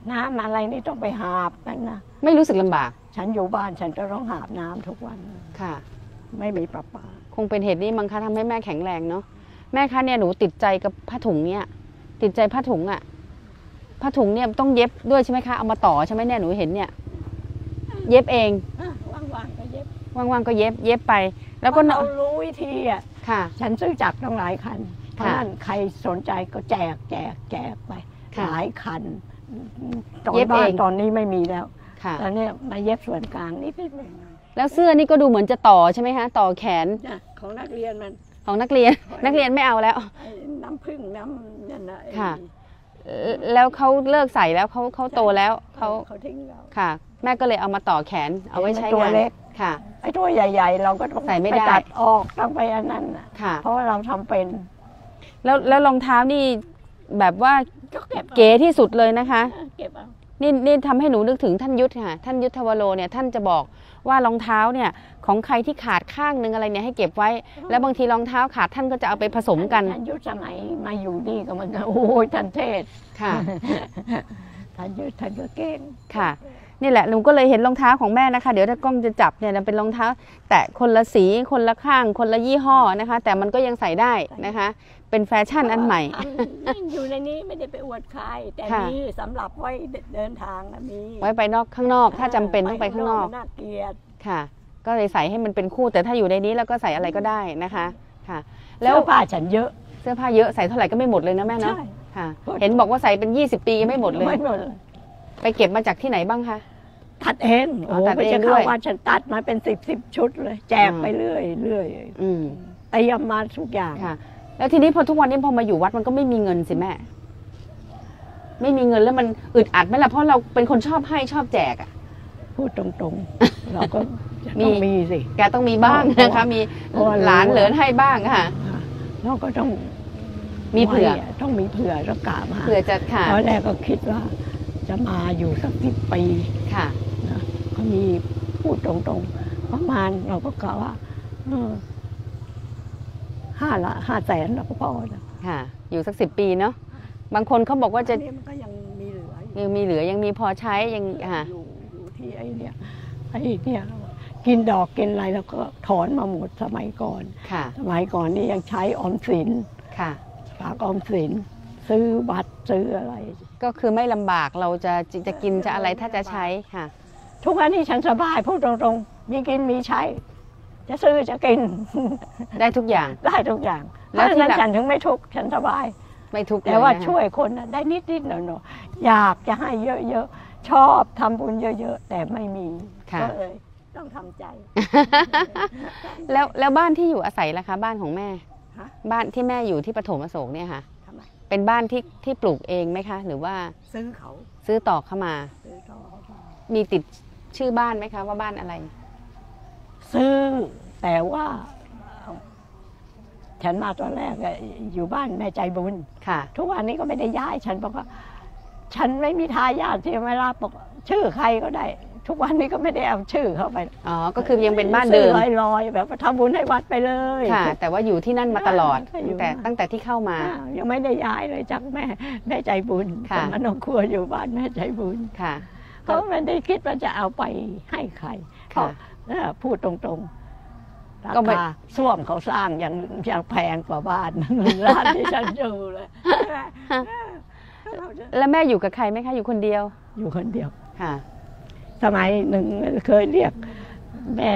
น้ำอะไรนี่ต้องไปหาบกันนะไม่รู้สึกลำบากฉันอยู่บ้านฉันจะต้องหาบน้ำทุกวันค่ะไม่มีประปาคงเป็นเหตุนี้มั้งคะทำให้แม่แข็งแรงเนาะแม่คะเนี่ยหนูติดใจกับผ้าถุงเนี่ยติดใจผ้าถุงอะผ้าถุงเนี่ยต้องเย็บด้วยใช่ไหมคะเอามาต่อใช่ไหมเนี่ยหนูเห็นเนี่ยเย็บเองอ่ะว่างๆก็เย็บว่างๆก็เย็บเย็บไป แล้วก็เรารู้วิธีอ่ะค่ะฉันซื้อจักรต้องหลายคันเพราะค่ะนั้นใครสนใจก็แจกแจกแจกไปค่ะหลายคันตอนเย็บบ้าเอน งตอนนี้ไม่มีแล้วค่ะตอนนี้มาเย็บส่วนกลางนิดนิดหน่อยแล้วเสื้อนี่ก็ดูเหมือนจะต่อใช่ไหมคะต่อแขนๆนะของนักเรียนมันของนักเรียน นักเรียนไม่เอาแล้วไอ้น้ำผึ้งน้ำนั่นนะไอ้ค่ะ แล้วเขาเลิกใส่แล้วเขาเขาโตแล้วเขาเขาทิ้งเราค่ะ แม่ก็เลยเอามาต่อแขนเอาไว้ใช้ตัวงานเล็กค่ะไอ้ตัวใหญ่ ๆ เราก็ต้องใส่ไม่ได้ปตัดออกต้องไปอันนั้นน่ะค่ะเพราะว่าเราทำเป็นแล้วแล้วรองเท้านี่แบบว่าก็เก็บอาเก๋ที่สุดเลยนะคะเก็บเอานี่นี่ทำให้หนูนึกถึงท่านยุทธค่ะ ท่านยุทธวโรเนี่ยท่านจะบอกว่ารองเท้าเนี่ยของใครที่ขาดข้างนึงอะไรเนี่ยให้เก็บไว้ แล้วบางทีรองเท้าขาดท่านก็จะเอาไปผสมกันท่านยุทธสมัยมาอยู่นี่ก็มันโอ้ยท่านเทศค่ะท่านยุทธท่านก็เก่งค่ะ นี่แหละหนูก็เลยเห็นรองเท้าของแม่นะคะ เดี๋ยวถ้ากล้องจะจับเนี่ยเป็นรองเท้า แตะคนละสีคนละข้างคนละยี่ห้อนะคะ แต่มันก็ยังใส่ได้นะคะ เป็นแฟชั่นอันใหม่อยู่ในนี้ไม่ได้ไปอวดใครแต่ค่ะมีสำหรับไว้เดินทางนะมีไว้ไปนอกข้างนอก ถ้าจำเป็นต้องไปข้างนอกน่าเกลียดค่ะ ก็เลยใส่ให้มันเป็นคู่ แต่ถ้าอยู่ในนี้แล้วก็ใส่อะไรก็ได้นะคะค่ะแล้แล้ว วผ้าฉันเยอะเสื้อผ้าเยอะใส่เท่าไหร่ก็ไม่หมดเลยนะแม่เนาะใช่ค่ะ เห็นบอกว่าใส่เป็นยี่สิบปียังไม่หมดเลยไม่หมดเลยไปเก็บมาจากที่ไหนบ้างคะตัดเองอ๋อโอ้ตัดไปเองจะด้เข้าวยวัดฉันตัดมาเป็นสิบสิบชุดเลย แจกไปเรื่อยเรื่อยอืมเตรียมมาทุกอย่างค่ะ แล้วทีนี้พอทุกวันนี้พอมาอยู่วัดมันก็ไม่มีเงินสิแม่ ไม่มีเงินแล้วมันอึดอัดไหมล่ะเพราะเราเป็นคนชอบให้ชอบแจกอ่ะพูดตรงๆ เราก็จะต้องมีมีสิแกต้องมีบ้างนะคะ มีเพราะว่าหลานเหลือให้บ้างค่ะเราก็ต้องมีเผื่อไว้ะต้องมีเผื่อต้องกะมาเผื่อจะค่ะตอนแรกก็คิดว่า จะมาอยู่สักสิบปีค่ะนะก็มีพูดตรงๆ ประมาณเราก็กะว่าเออห้าละห้าแสนเราก็พอนะค่ะ อยู่สักสิบปีเนาะบางคนเขาบอกว่าจะอันนี้มันก็ยังมีเหลืออยู่ยังมีเหลือยังมีพอใช้ยังค่ะอยู่อยู่ที่ไอ้เนี่ยไอ้เนี่ยกินดอกกินอะไรแล้วก็ถอนมาหมดสมัยก่อนค่ะสมัยก่อนนี่ยังใช้ออมสินค่ะฝากออมสิน ซื้อบัตรซื้ออะไรก็คือไม่ลำบากเราจะจะกินจะอะไรถ้าจะใช้ค่ะทุกวันนี้ฉันสบายพูดตรงๆ มีกินมีใช้ จะซื้อจะกินได้ทุกอย่างได้ทุกอย่างแล้แล้ว วที่ที่หลังฉันถึงไม่ทุกข์ฉันสบายไม่ทุกข์แต่ว่าเลยนะคะช่วยคนน่ะได้นิดนิดๆหน่อยหน่อยๆอยากจะให้เยอะๆ ชอบทำบุญเยอะๆ แต่ไม่มีค่ะก็เลยต้องทำใจแล้วแล้วบ้านที่อยู่อาศัยล่ะคะบ้านของแม่ฮะบ้านที่แม่อยู่ที่ปฐมอโศกเนี่ยค่ะทำไมเป็นบ้านที่ที่ปลูกเองไหมคะ หรือว่าซื้อเขาซื้อต่อเข้ามาซื้อต่อเขามามีติดชื่อบ้านไหมคะ ว่าบ้านอะไรซื้อแต่ว่า ฉันมาตอนแรกอะอยู่บ้านแม่ใจบุญค่ะทุกวันนี้ก็ไม่ได้ย้ายฉันบอกว่า ฉันไม่มีทายาทที่ไม่รับบอกชื่อใครก็ได้ ทุกวันนี้ก็ไม่ได้เอาชื่อเข้าไปอ๋อ ก็คือยังเป็นบ้านเดิมลอยลอยๆแบบว่าทำบุญให้วัดไปเลยค่ะ แต่ว่าอยู่ที่นั่นมาตลอดค่ะอยู่ตั้งแต่ตั้งแต่ที่เข้ามาอ่ายังไม่ได้ย้ายเลยจากแม่แม่ใจบุญค่ะแต่มันต้องครัวอยู่บ้านแม่ใจบุญค่ะเขาไม่ได้คิดว่าจะเอาไปให้ใครค่ะเพราะเออพูดตรงๆราก็ไม่คาส้วมเขาสร้างยังยังแพงกว่าบ้าน ร้านที่ฉันอยู่เลยเราจะแล้วแม่อยู่กับใครไหมคะ อยู่คนเดียวอยู่คนเดียวค่ะสมัยหนึ่งเคยเรียกแม่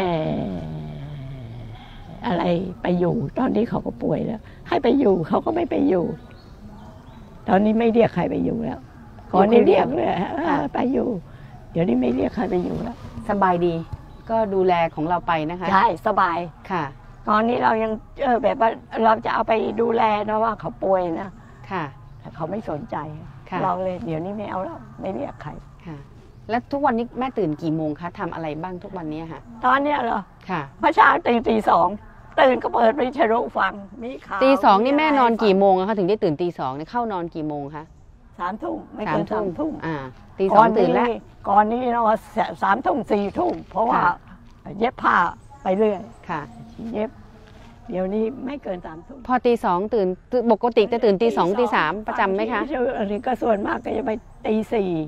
อะไรไปอยู่ ตอนนี้เขาก็ป่วยแล้ว ให้ไปอยู่เขาก็ไม่ไปอยู่ ตอนนี้ไม่เรียกใครไปอยู่แล้วก่อนนี้เรียกเลยเออไปอยู่ เดี๋ยวนี้ไม่เรียกใครไปอยู่แล้วสบายดี ก็ดูแลของเราไปนะคะใช่สบายค่ะตอนนี้เรายังเออแบบว่าเราจะเอาไปดูแลนะว่าเขาป่วยนะค่ะแต่เขาไม่สนใจค่ะเราเลยเดี๋ยวนี้ไม่เอาแล้วไม่เรียกใครค่ะ แล้วทุกวันนี้แม่ตื่นกี่โมงคะทำอะไรบ้างทุกวันนี้ค่ะตอนเนี้ยเหรอค่ะเมื่อเช้าตื่นตีสองตื่นก็เปิดวิทยุฟังมีข่าวตีสองนี่ะไรแม่นอนกี่ฟังโมงอะคะถึงได้ตื่นตีสองเนี่ยเข้านอนกี่โมงคะสามทุ่มไม่เกินสามทุ่มอ่าตีสองตื่นแล้วก่อนนี้เราสามทุ่มสี่ทุ่มเพราะว่าค่ะเย็บผ้าไปเรื่อยค่ะเย็บ เดี๋ยวนี้ไม่เกินสามทุ่มพอตีสองตื่นปกติจะตื่นตีสองตีสามประจำไหมคะอันนี้ก็ส่วนมากก็จะไปตีสี่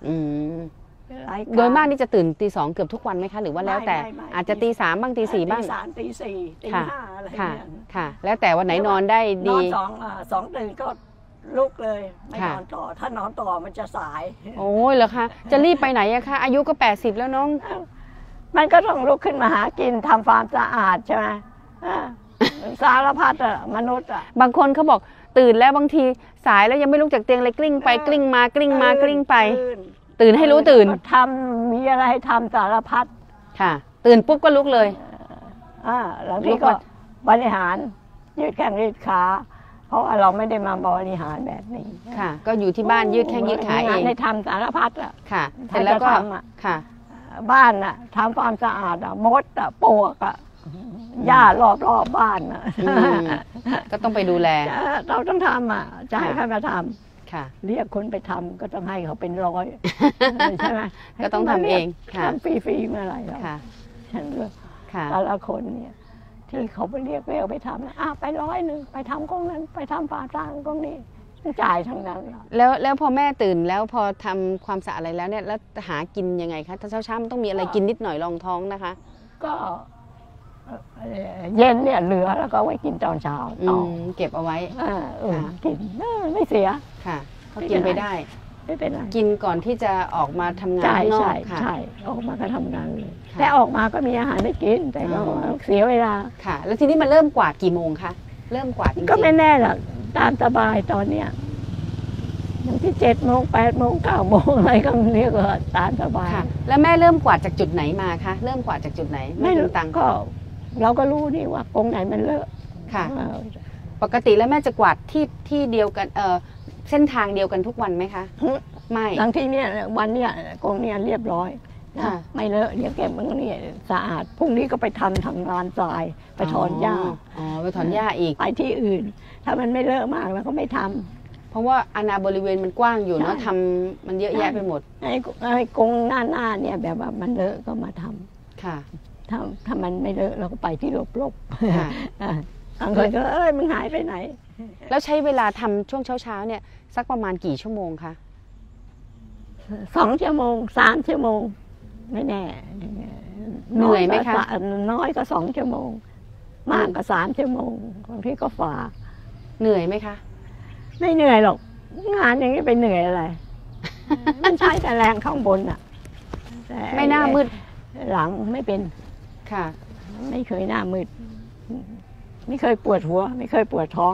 อืมรายการโดยมากนี่จะตื่นตีสองเกือบทุกวันไหมคะหรือว่าแล้วแต่ไม่ไม่ไม่อาจจะตีสามบ้างตีสี่บ้างตีสามตีสี่ตีค่ะห้าอะไรค่ะเนี่ยค่ะ แล้วแต่วันไหนนอนได้นดีอนสองอ่าสองตื่นก็ลุกเลยไม่ค่ะนอนต่อ ถ้านอนต่อมันจะสายโอ้ยเหรอคะจะรีบไปไหนอะคะอายุก็แปดสิบแล้วน้องมันก็ต้องลุกขึ้นมาหากินทำความสะอาดใช่ไหมอ่าสารพัดอะมนุษย์อะบางคนเขาบอกตื่นแล้วบางทีสายแล้วยังไม่ลุกจากเตียงเลยกลิ้งไปกลิ้งมากลิ้งมากลิ้งไปตื่นตื่นให้รู้ตื่นก็ทำมีอะไรให้ทำสารพัดค่ะ ตื่นปุ๊บก็ลุกเลยอ่าแล้วลุที่กก็มาบริหารยืดแข้งยืดขาเพราะว่าเราไม่ได้มาบริหารแบบนี้ค่ะ ก็อยู่ที่บ้านยืดแข้งยืดขาเองได้ทำสารพัดอะค่ะเสร็จแล้วก็ถ้าจะทำอะค่ะบ้านน่ะทำความสะอาดอะมดอะปลวกอะหญ้ารอบรอบๆบ้านอะอืมก็ต้องไปดูแลเราต้องทำอะจะให้ใครมาทค่ะำเรียกคนไปทำก็ต้องให้เขาเป็นร้อยใช่ไหมก็ต้องทำเองค่ะทำฟรีๆเมื่อไหร่แล้วค่ะฉันเลือกค่ะแต่ละคนเนี่ย ที่เขาไปเรียกเวลไปทำนะอ่ะไปร้อยหนึ่งไปทำกองนั้น ไปทำฝาต่างกองนี้จ่ายทั้งนั้นอะแล้วแล้วพอแม่ตื่นแล้วพอทำความสะอาดอะไรแล้วเนี่ยแล้วหากินยังไงคะถ้าเช้าๆมันต้องมีอะไรกินนิดหน่อยรองท้องนะคะก็เอ่อเย็นเนี่ยเหลือแล้วก็ไว้กินตอนเช้าอืต่อมเก็บเอาไว้อ่าเออค่ะกินเออไม่เสียค่ะก็กินไปได้ไม่เป็นไรกินก่อนที่จะออกมาทำงานใช่ข้างนอใช่กค่ะใช่ออกมาก็ทำงานเลยค่ะแต่ออกมาก็มีอาหารให้กิน แต่ก็อ๋อเสียเวลาค่ะ แล้วทีนี้มันเริ่มกวาดกี่โมงคะเริ่มกวาดจริงๆก็ไม่แน่หรอกตามสบายตอนเนี้ยอย่างที่เจ็ดโมงแปดโมงเก้าโมงอะไรก็เรียกว่าตามสบายค่ะ แล้วแม่เริ่มกวาดจากจุดไหนมาคะเริ่มกวาดจากจุดไหนไม่ถึรู้งตังก็ เราก็รู้นี่ว่ากรงไหนมันเลอะค่ะเออปกติแล้วแม่จะกวาดที่ที่เดียวกันเออเส้นทางเดียวกันทุกวันไหมคะ ไม่บางทีเนี่ยวันเนี้ยกรงเนี่ยเรียบร้อยนะค่ะไม่เลอะเดี๋ยวเก็บมันเนี่ยสะอาดพรุ่งนี้ก็ไปทำทำงานทรายไปถอนหญ้าอ๋อไปถอนหญ้าอีกไปที่อื่น ถ้ามันไม่เลอะมากเราก็ไม่ทำเพราะว่าอาณาบริเวณมันกว้างอยู่เนาะใช่ทำมันเยอะแยะไปหมดไอ้ไอ้กรงหน้าหน้าเนี่ยแบบว่ามันเลอะก็มาทำค่ะถ้าถ้ามันไม่เลอะเราก็ไปที่หลบค่ะๆอ่ะบางคนก็เอ้ยมึงหายไปไหนแล้วใช้เวลาทำช่วงเช้าๆเนี่ยสักประมาณกี่ชั่วโมงคะสองชั่วโมงสามชั่วโมงไม่แน่เหนื่อยไหมคะก็สน้อยก็สองชั่วโมง มากก็สามชั่วโมงบางทีก็ฝ่าเหนื่อยไหมคะไม่เหนื่อยหรอก งานอย่างนี้ไปเหนื่อยอะไร มันใช้แต่แรงข้างบนอะแต่ไม่หน้ามืดหลังไม่เป็นค่ะไม่เคยหน้ามืด ไม่เคยปวดหัว ไม่เคยปวดท้อง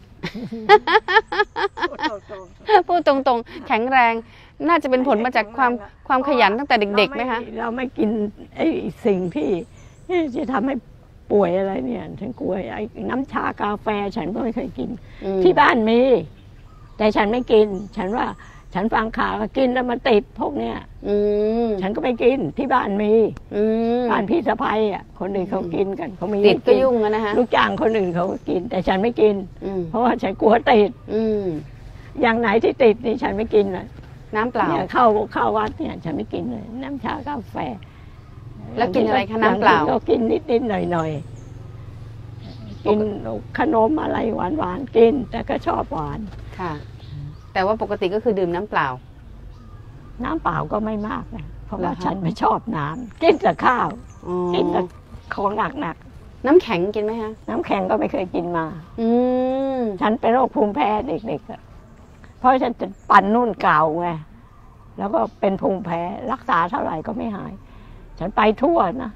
พูดตรงๆ แข็งแรง น่าจะเป็นผลมาจากความความขยันตั้งแต่เด็กๆไหมคะเราไม่กินไอ้สิ่งที่ที่จะทำให้ป่วยอะไรเนี่ย ฉันกลัวไอ้น้ำชากาแฟฉันก็ไม่เคยกินอืมที่บ้านมี แต่ฉันไม่กิน ฉันว่า ฉันฟังข่าวว่ากินแล้วมันติดพวกเนี้ยอืมฉันก็ไม่กินที่บ้านมีอืมบ้านพี่สะพ้ยอ่ะคนอื่นเขากินกันเขามีติดก็ให้นยุ่งแล้วนะคะลูกจ้างคนอื่นเขาก็กิน แต่ฉันไม่กินอืมเพราะว่าฉันกลัวติดอืมอย่างไหนที่ติดนี่ฉันไม่กินเลยน้ำเปล่าเนี่ยเข้าเข้าวัดเนี่ย ฉันไม่กินเลย น้ำชากาแฟแล้วกินอะไรคะน้ำเปล่าก็กินนิดนิดๆหน่อยหน่อยๆกินขนมอะไรหวานหวานๆกิน แต่ก็ชอบหวานค่ะ แต่ว่าปกติก็คือดื่มน้ำเปล่าน้ำเปล่าก็ไม่มากนะเพราะเหรว่าอคะฉันไม่ชอบน้ำกินแต่ข้าวอ๋อกินแต่ของหนักหนักน้ำแข็งกินไหมคะๆน้ำแข็งก็ไม่เคยกินมาอืมฉันเป็นโรคภูมิแพ้เด็กๆอะเพราะฉันจะปั่นนุ่นเก่าไง แล้วก็เป็นภูมิแพ้ รักษาเท่าไหร่ก็ไม่หาย ฉันไปทั่วนะ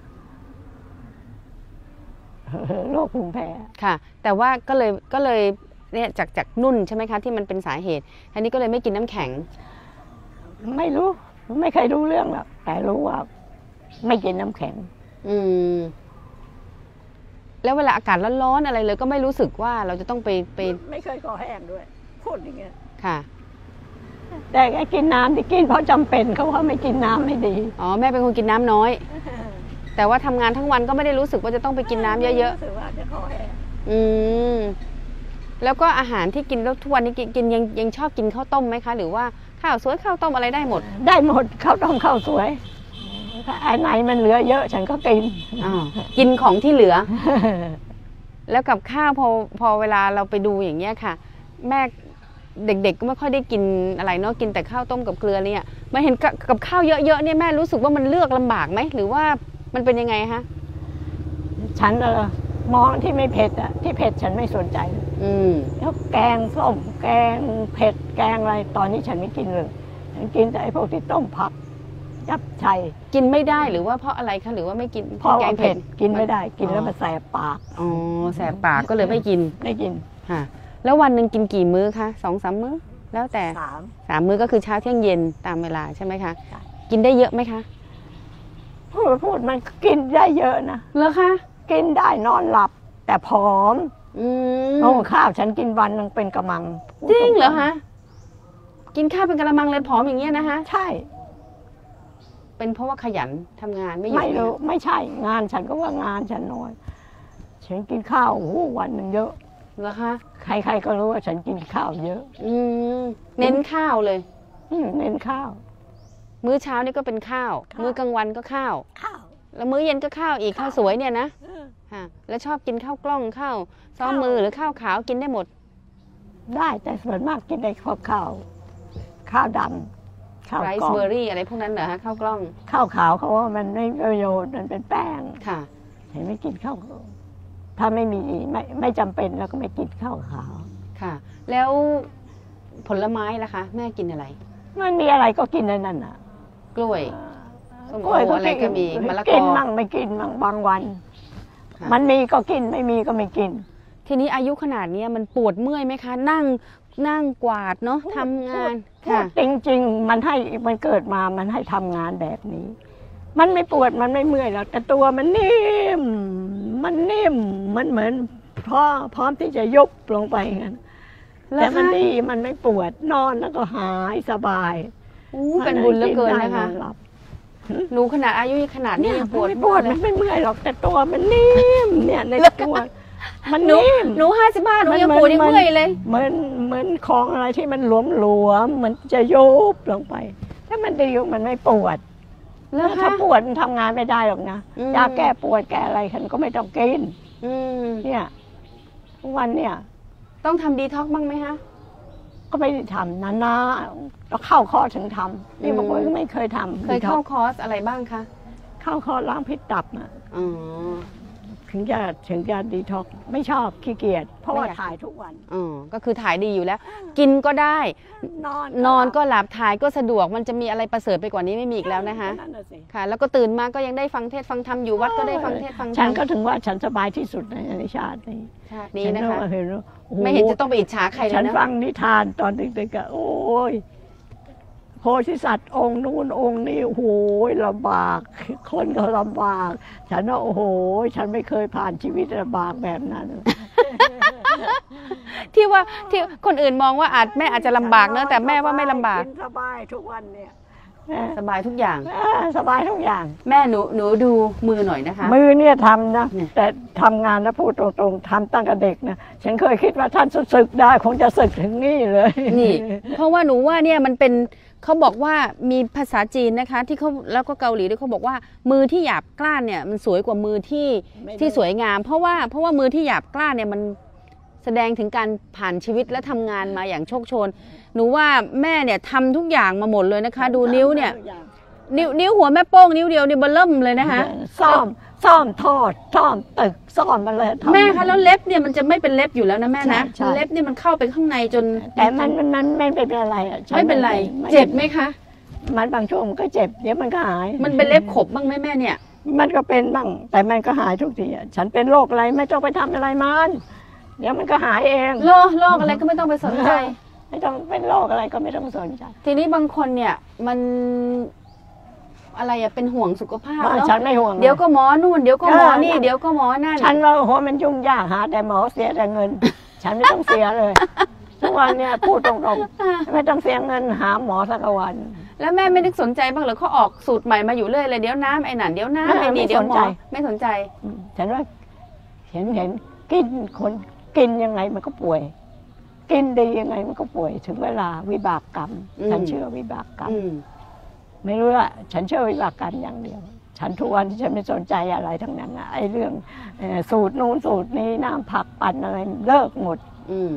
โรคภูมิแพ้ค่ะ แต่ว่าก็เลยก็เลยเนี่ยจากจากนุ่นใช่ไหมคะที่มันเป็นสาเหตุอันนี้ก็เลยไม่กินน้ำแข็งไม่รู้ ไม่เคยรู้เรื่องหรอกแต่รู้ว่า ไม่กินน้ำแข็งอืม แล้วเวลาอากาศร้อนๆอะไรเลยก็ไม่รู้สึกว่าเราจะต้องไปไปไม่เคยคอแห้งด้วย พูดอย่างเงี้ยค่ะแต่ไอ้กินน้ำที่กินเพราะจำเป็นเขาว่าไม่กินน้ำไม่ดีอ๋อแม่เป็นคนกินน้ำน้อย แต่ว่าทำงานทั้งวันก็ไม่ได้รู้สึกว่าจะต้องไปกินน้ำเยอะรู้สึกว่าจะคอแห้งๆอืมแล้วก็อาหารที่กินแล้วทุกวันนี้กินกินยังยังชอบกินข้าวต้มไหมคะ หรือว่าข้าวสวยข้าวต้มอะไรได้หมดได้หมดข้าวต้มข้าวสวยถ้าอันไหนมันเหลือเยอะ ฉันก็กินอ้าวกินของที่เหลือ แล้วกับข้าวพอพอเวลาเราไปดูอย่างเงี้ยค่ะ แม่เด็กๆก็ไม่ค่อยได้กินอะไรเนาะกินแต่ข้าวต้มกับเกลือเนี่ยมาเห็นกับกับข้าวเยอะๆเนี่ยแม่รู้สึกว่ามันเลือกลำบากไหมหรือว่ามันเป็นยังไงคะฉันเออมองที่ไม่เผ็ดอะที่เผ็ดฉันไม่สนใจอืมแล้วแกงส้มแกงเผ็ดแกงอะไรตอนนี้ฉันไม่กินเลยฉันกินแต่ไอ้พวกที่ต้มผักยับไชัยกินไม่ได้หรือว่าเพราะอะไรคะหรือว่าไม่กินเพราะแกงเผ็ดกินไม่ได้กินแล้วมันแสบปากอ๋อแสบปากก็เลยไม่กินไม่กินค่ะแล้ววันหนึ่งกินกี่มื้อคะสองสามมื้อแล้วแต่สามสามมื้อก็คือเช้าเที่ยงเย็นตามเวลาใช่ไหมคะกินได้เยอะไหมคะพูดพูดมันกินได้เยอะนะเหรอคะกินได้นอนหลับแต่ผอมอืมโอ้ข้าวฉันกินวันนึงเป็นกระมังจริงเหรอคะกินข้าวเป็นกระมังเลยผอมอย่างเงี้ยนะคะใช่เป็นเพราะว่าขยันทำงานไม่หยุดไม่รู้ไม่ใช่งานฉันก็ว่างานฉันน้อยฉันกินข้าวโอ้วันหนึ่งเยอะเหรอคะใครๆก็รู้ว่าฉันกินข้าวเยอะอืมเน้นข้าวเลยอืมเน้นข้าวมื้อเช้านี่ก็เป็นข้าวมื้อกลางวันก็ข้าวข้าวแล้วมื้อเย็นก็ข้าวอีกข้าวสวยเนี่ยนะค่ะแล้วชอบกินข้าวกล้องข้าวซ้อมมือหรือข้าวขาวกินได้หมดได้แต่ส่วนมากกินได้ข้าวข้าวข้าวดำข้าวไรซ์เบอร์รี่อะไรพวกนั้นเหรอฮะข้าวกล้องข้าวขาวเขาว่ามันไม่ประโยชน์มันเป็นแป้งค่ะเห็นไม่กินข้าวถ้าไม่มีไม่ไม่จำเป็นแล้วก็ไม่กินข้าวขาวค่ะแล้วผลไม้ล่ะคะแม่กินอะไรมันมีอะไรก็กินในนั้นน่ะกล้วยส้มโออะไรก็มีมะละกอกินมั่งไม่กินมั่งบางวันมันมีก็กินไม่มีก็ไม่กินทีนี้อายุขนาดนี้มันปวดเมื่อยไหมคะนั่งนั่งกวาดเนาะทำงานค่ะจริงๆมันให้มันเกิดมามันให้ทำงานแบบนี้มันไม่ปวดมันไม่เมื่อยแล้วแต่ตัวมันนิ่มมันนิ่มมันเหมือนพร้อมพร้อมที่จะยุบลงไปงั้นแต่มันดีมันไม่ปวดนอนแล้วก็หายสบายอู้เป็นบุญเหลือเกินนะคะหนูขนาดอายุขนาดนี้ยังปวดไม่ปวดมันไม่เมื่อยหรอกแต่ตัวมันนิ่มเนี่ยในตัวมันนิ่มหนูห้าสิบห้าหนูยังปวดยังเมื่อยเลยเหมือนเหมือนของอะไรที่มันหลวมหลวมมันจะยุบลงไปถ้ามันดีอยู่มันไม่ปวดแล้วถ้าปวดมันทำงานไม่ได้หรอกนะยาแก้ปวดแก้อะไรฉันก็ไม่ต้องกินเนี่ยทุกวันเนี่ยต้องทำดีท็อกบ้างไหมคะก็ไม่ได้ทำนะนะเราเข้าคอร์สถึงทำนี่บางคนก็ไม่เคยทำเคยเข้าคอร์สอะไรบ้างคะเข้าคอร์สล้างพิษตับอ่ะถึงจะถึงจะดีท็อกไม่ชอบขี้เกียจเพราะว่าถ่ายทุกวันอ๋อก็คือถ่ายดีอยู่แล้วกินก็ได้นอนนอนก็หลับถ่ายก็สะดวกมันจะมีอะไรประเสริฐไปกว่านี้ไม่มีอีกแล้วนะคะค่ะแล้วก็ตื่นมาก็ยังได้ฟังเทศฟังธรรมอยู่วัดก็ได้ฟังเทศฟังธรรมฉันก็ถึงว่าฉันสบายที่สุดในชาตินี้ชาตินี้นะคะไม่เห็นจะต้องไปอิจฉาใครเลยนะฉันฟังนิทานตอนเด็กๆโอ้ยโพธิสัตว์องค์นู้นองค์นี้โอ้โหลำบากคนก็ลำบากฉันว่าโอ้โหฉันไม่เคยผ่านชีวิตลำบากแบบนั้นที่ว่าที่คนอื่นมองว่าอาจแม่อาจจะลำบากเนอะแต่แม่ว่าไม่ลำบากสบายทุกวันเนี่ยสบายทุกอย่างสบายทุกอย่างแม่หนูหนูดูมือหน่อยนะคะมือเนี่ยทำนะแต่ทำงานแล้วพูดตรงๆทำตั้งแต่เด็กนะฉันเคยคิดว่าท่านศึกได้คงจะศึกถึงนี่เลยนี่เพราะว่าหนูว่าเนี่ยมันเป็นเขาบอกว่ามีภาษาจีนนะคะที่เขาแล้วก็เกาหลีด้วยเขาบอกว่ามือที่หยาบกร้านเนี่ยมันสวยกว่ามือที่ที่สวยงามเพราะว่าเพราะว่ามือที่หยาบกร้านเนี่ยมันแสดงถึงการผ่านชีวิตและทำงานมาอย่างโชคโชนหนูว่าแม่เนี่ยทำทุกอย่างมาหมดเลยนะคะดูนิ้วเนี่ยนิ้วนิ้วหัวแม่โป้งนิ้วเดียวนี่เบลเริ่มเลยนะคะซ่อมซ่อมทอดซ่อมตึกซ่อมมาเลยแม่คะแล้วเล็บเนี่ยมันจะไม่เป็นเล็บอยู่แล้วนะแม่นะเล็บเนี่ยมันเข้าไปข้างในจนแต่มันมันมันไม่เป็นอะไรอ่ะไม่เป็นไรเจ็บไหมคะมันบางช่วงมันก็เจ็บเดี๋ยวมันก็หายมันเป็นเล็บขบบ้างไหมแม่เนี่ยมันก็เป็นบ้างแต่มันก็หายทุกทีอ่ะฉันเป็นโรคอะไรไม่ต้องไปทำอะไรมันเดี๋ยวมันก็หายเองโรคโรคอะไรก็ไม่ต้องไปสนใจไม่ต้องเป็นโรคอะไรก็ไม่ต้องสนใจทีนี้บางคนเนี่ยมันอะไรอะเป็นห่วงสุขภาพเนาะฉันไม่ห่วงเดี๋ยวก็หมอนู่นเดี๋ยวก็หมอนี่เดี๋ยวก็หมอนั่นฉันว่าโหมันยุ่งยากหาแต่หมอเสียแต่เงินฉันไม่ต้องเสียเลยทุกวันเนี่ยพูดตรงๆไม่ต้องเสียเงินหาหมอสักวันแล้วแม่ไม่ได้สนใจบ้างเหรอเขาออกสูตรใหม่มาอยู่เรื่อยเลยเดี๋ยวน้ำไอ้นั่นเดี๋ยวน้ำไอ้นี่เดี๋ยวหมอไม่สนใจฉันว่าเห็นเห็นกินคนกินยังไงมันก็ป่วยกินดียังไงมันก็ป่วยถึงเวลาวิบากกรรมฉันเชื่อวิบากกรรมไม่รู้ว่าฉันเชื่อวิบากกรรมอย่างเดียวฉันทุกวันที่ฉันไม่สนใจอะไรทั้งนั้นไอ้เรื่องสูตรนู้นสูตรนี้น้ำผักปั่นอะไรเลิกหมด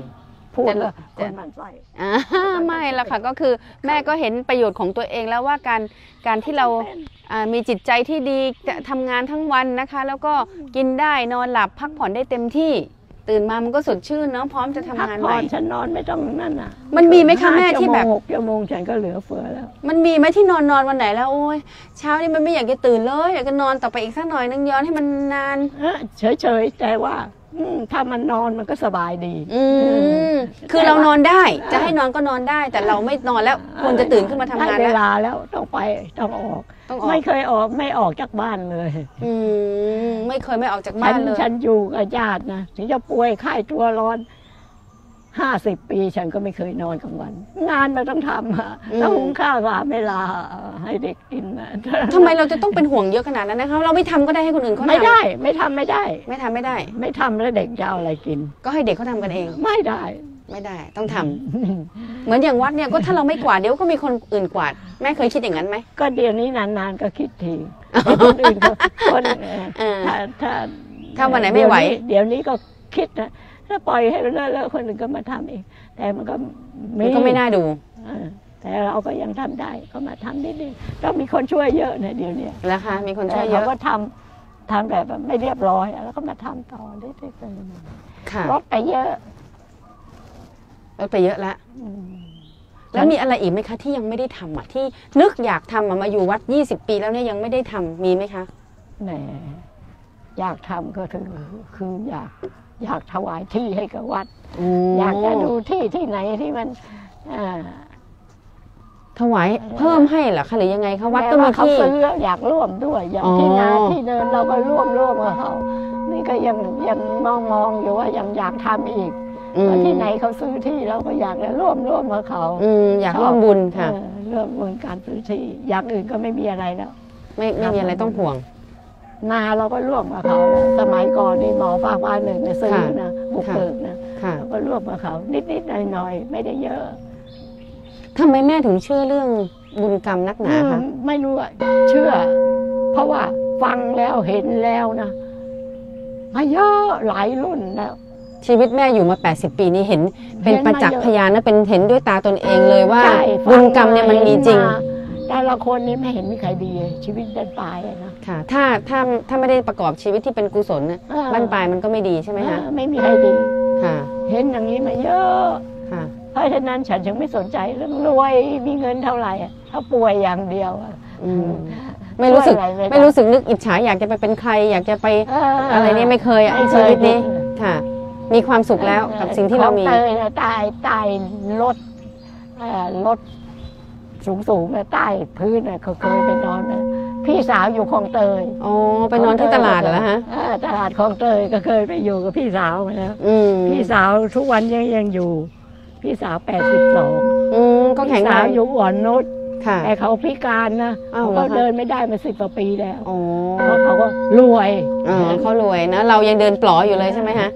พูดแล้วคนมันใส่อ่าไม่ละค่ะก็คือแม่ก็เห็นประโยชน์ของตัวเองแล้วว่าการการที่เราอ่ามีจิตใจที่ดีจะทำงานทั้งวันนะคะ แล้วก็กินได้นอนหลับพักผ่อนได้เต็มที่ตื่นมามันก็สดชื่นเนาะพร้อมจะทำพักงานผ่ใหอม่นฉันนอนไม่ต้องนั่นน่ะมันมีไหมคะแม่ที่แบบหกชั่วโมงฉันก็เหลือเฟือแล้วมันมีไหมที่นอนนอนวันไหนแล้วโอ้ยเช้านี่มันไม่อยากจะตื่นเลยอยากจะนอนต่อไปอีกสักหน่อยนึงย้อนให้มันนานเฉยๆแต่ว่าอืมถ้ามันนอนมันก็สบายดีอืมคือเรานอนได้จะให้นอนก็นอนได้ แต่เราไม่นอนแล้วควรจะตื่นขึ้นมาทำงานได้เวแล้วลาแล้วต้องไปต้องออกต้องออกไม่เคยออกไม่ออกจากบ้านเลยอืมไม่เคยไม่ออกจากฉับ้าน นเลยฉันอยู่กับญาตินะถึงจะป่วยไข้ตัวร้อนห้าสิบปีฉันก็ไม่เคยนอนกลางวัน งานมันต้องทำอะแล้วหุงข้าวสามเวลาให้เด็กกินนะทำไมเราจะต้องเป็นห่วงเยอะขนาดนั้นนะคะเราไม่ทำก็ได้ให้คนอื่นเขาทำไม่ได้ไม่ทำไม่ได้ไม่ทำไม่ได้ไม่ทำแล้วเด็กจะเอาอะไรกินก็ให้เด็กเขาทำกันเองไม่ได้ไม่ได้ต้องทำเหมือนอย่างวัดเนี่ยก็ถ้าเราไม่กวาดเดี๋ยวก็มีคนอื่นกวาดแม่เคยคิดอย่างนั้นไหมก็เดี๋ยวนี้นานๆก็คิดทีแต่คนอื่นก็คนเอ่อเออถ้าถ้าถ้าวันไหนไม่ไหวเดี๋ยวนี้เดี๋ยวนี้ก็คิดนะถ้าปล่อยให้เลอะเลอะคนอื่นก็มาทำเองแต่มันก็มันก็ไม่น่าดูเออแต่เราก็ยังทำได้ก็มาทำนิดนึงต้องมีคนช่วยเยอะนะเดี๋ยวนี้แล้วคะมีคนช่วยเยเขาอะก็ทำทำแบบไม่เรียบร้อยแล้วก็มาทำต่อเรื่อยๆไปค่ะลดไปเยอะลดไปเยอะแล้วอืมแล้วมีอะไรอีกไหมคะที่ยังไม่ได้ทำอ่ะที่นึกอยากทำอ่ะมาอยู่วัดยี่สิบปีแล้วเนี่ยยังไม่ได้ทำมีไหมคะแหมอยากทำก็คือคืออยากอยากถวายที่ให้กับวัด อยากจะดูที่ที่ไหนที่มันอ่าถวายเพิ่มให้เหรอคะหรือยังไงคะวัดก็แต่มีว่าเขาที่ซื้ออยากร่วมด้วย อย่างอ๋อที่นาที่เดินเราก็ร่วมร่วมกับเขานี่ก็ยังยังมองมองอยู่ว่ายังอยากทำอีกอืมว่าที่ไหนเขาซื้อที่เราก็อยากจะร่วมร่วมกับเขาอืมอยากร่วมบุญค่ะเออร่วมบุญการซื้อที่อย่างอื่นก็ไม่มีอะไรแล้วไม่ไม่มีอะไรต้องห่วงนาเราก็ร่วมกับเขานะสมัยก่อนนี่หมอฝากบ้านหนึ่งเนี่ยซื้อค่ะนะบุกเบิกนะค่ะเราก็ร่วมกับเขานิดๆหน่อยๆไม่ได้เยอะทำไมแม่ถึงเชื่อเรื่องบุญกรรมนักหนาคะอืมไม่รู้อะเชื่อ เพราะว่าฟังแล้วเห็นแล้วนะมาเยอะหลายรุ่นแล้วชีวิตแม่อยู่มาแปดสิบปีนี้เห็นเป็นเห็นมาประจักษ์เยอะพยานนะเป็นเห็นด้วยตาตนเองเลยว่าใช่บุญกรรมเนี่ยมันมีจริงฟัาแต่ละคนนี่ไม่เห็นมีใครดีเลยชีวิตดันปลายอะนะค่ะ ถ้าถ้าถ้าไม่ได้ประกอบชีวิตที่เป็นกุศลนะเออบ้านปลายมันก็ไม่ดีใช่ไหมคะเออไม่มีใครดีค่ะเห็นอย่างนี้มาเยอะค่ะเพราะฉะนั้นฉันจึงไม่สนใจเรื่องรวยมีเงินเท่าไหร่อะถ้าป่วยอย่างเดียวอะอืมไม่รู้สึกช่วยอะด้ไม่รู้สึกนึกอิจฉาอยากจะไปเป็นใคร อยากจะไปเออออะไรนี่ไม่เคยอะไม่เคชียวิตนี้ค่ะ มีความสุขแล้วกับสิ่งที่เรามีของเตยนะใต้ใต้รถเอ่อรถสูงสูงๆนะใต้พื้นนะเขาเคยไปนอนนะพี่สาวอยู่คลองเตยอ๋อไปนอนที่ตลาดเหรอฮะเออตลาดคลองเตยก็เคยไปอยู่กับพี่สาวมาแล้วอืมพี่สาวทุกวันยังยังอยู่ พี่สาวแปดสิบสองอืมก็แข็งพี่แรสาวงอยู่อ่อนนุชค่ะแต่เขาพิการนะอ้าวเขาเหรอคะก็เดินไม่ได้มาสิบกว่าปีแล้วอ๋อเพราะเขาก็รวยอ๋อเขารวยนะ เรายังเดินปลออยู่เลยใช่ไหมฮะ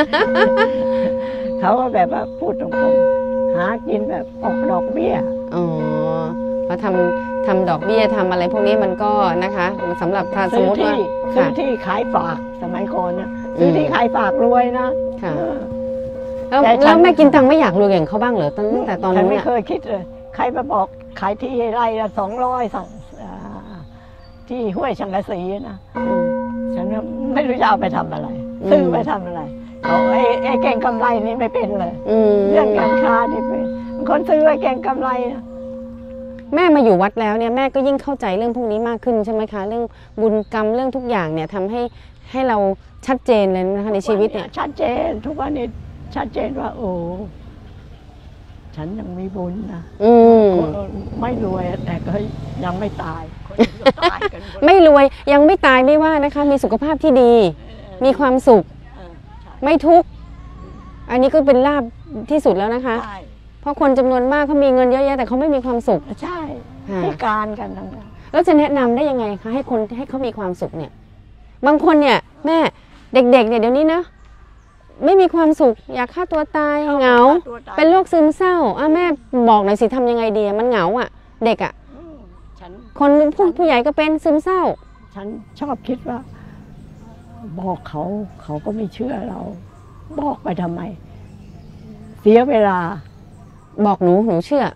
เขาก็แบบว่าพูดตรงๆหากินแบบออกดอกเบี้ยอ๋อเขาทำทำดอกเบี้ยทำอะไรพวกนี้มันก็นะคะสำหรับถ้าสมซื้อมติว่าที่ซื้อค่ะที่ขายฝากสมัยก่อนนะซื้อที่ขายฝากรวยนะค่ะเออแล้วแต่ฉันแล้วแม่กินตังค์ไม่อยากรวยอย่างเขาบ้างเหรอตั้งแต่ตอนฉันนู้นไม่อะเคยคิดเลย ใครมาบอกขายที่ไร่ละสองร้อยสั่งอ่าที่ห้วยชังกะสีนะอืมฉันก็ไม่รู้จะเอาไปทำอะไรอืมซื้อไปทำอะไรเขาไอ้ไอ้เก่งกำไรนี่ไม่เป็นเลยอืมเรื่องการค้านี่เป็นคนซื้อไอ้เก่งกำไรนะแม่มาอยู่วัดแล้วเนี่ยแม่ก็ยิ่งเข้าใจเรื่องพวกนี้มากขึ้นใช่ไหมคะเรื่องบุญกรรมเรื่องทุกอย่างเนี่ยทำให้ให้เราชัดเจนเลยนะคะในชีวิตเนี่ยชัดเจนทุกวันนี้ชัดเจนว่า โอ้ฉันยังมีบุญนะอืมไม่รวยแต่ก็ยังไม่ตายคนอื่นก็ตายกันหมดไม่รวยยังไม่ตายไม่ว่านะคะ มีสุขภาพที่ดี มีความสุขเออใช่ไม่ทุกข์อันนี้ก็เป็นลาภที่สุดแล้วนะคะใช่เพราะคนจำนวนมากเขามีเงินเยอะแยะแต่เขาไม่มีความสุขใช่ค่ะพิการกันทั้งนั้นแล้วจะแนะนำได้ยังไงคะให้คนให้เขามีความสุขเนี่ย บางคนเนี่ย แม่เด็กๆเนี่ยเดี๋ยวนี้นะไม่มีความสุข อยากฆ่าตัวตายเหงาตัวตายเป็นโรคซึมเศร้าอ่ะแม่บอกหน่อยสิทำยังไงดีมันเหงาอ่ะ เด็กอ่ะอืมฉันคนผู้ผู้ใหญ่ก็เป็นซึมเศร้าฉันชอบคิดว่า บอกเขาเขาก็ไม่เชื่อเรา บอกไปทำไมเสียเวลาบอกหนูหนูเชื่อ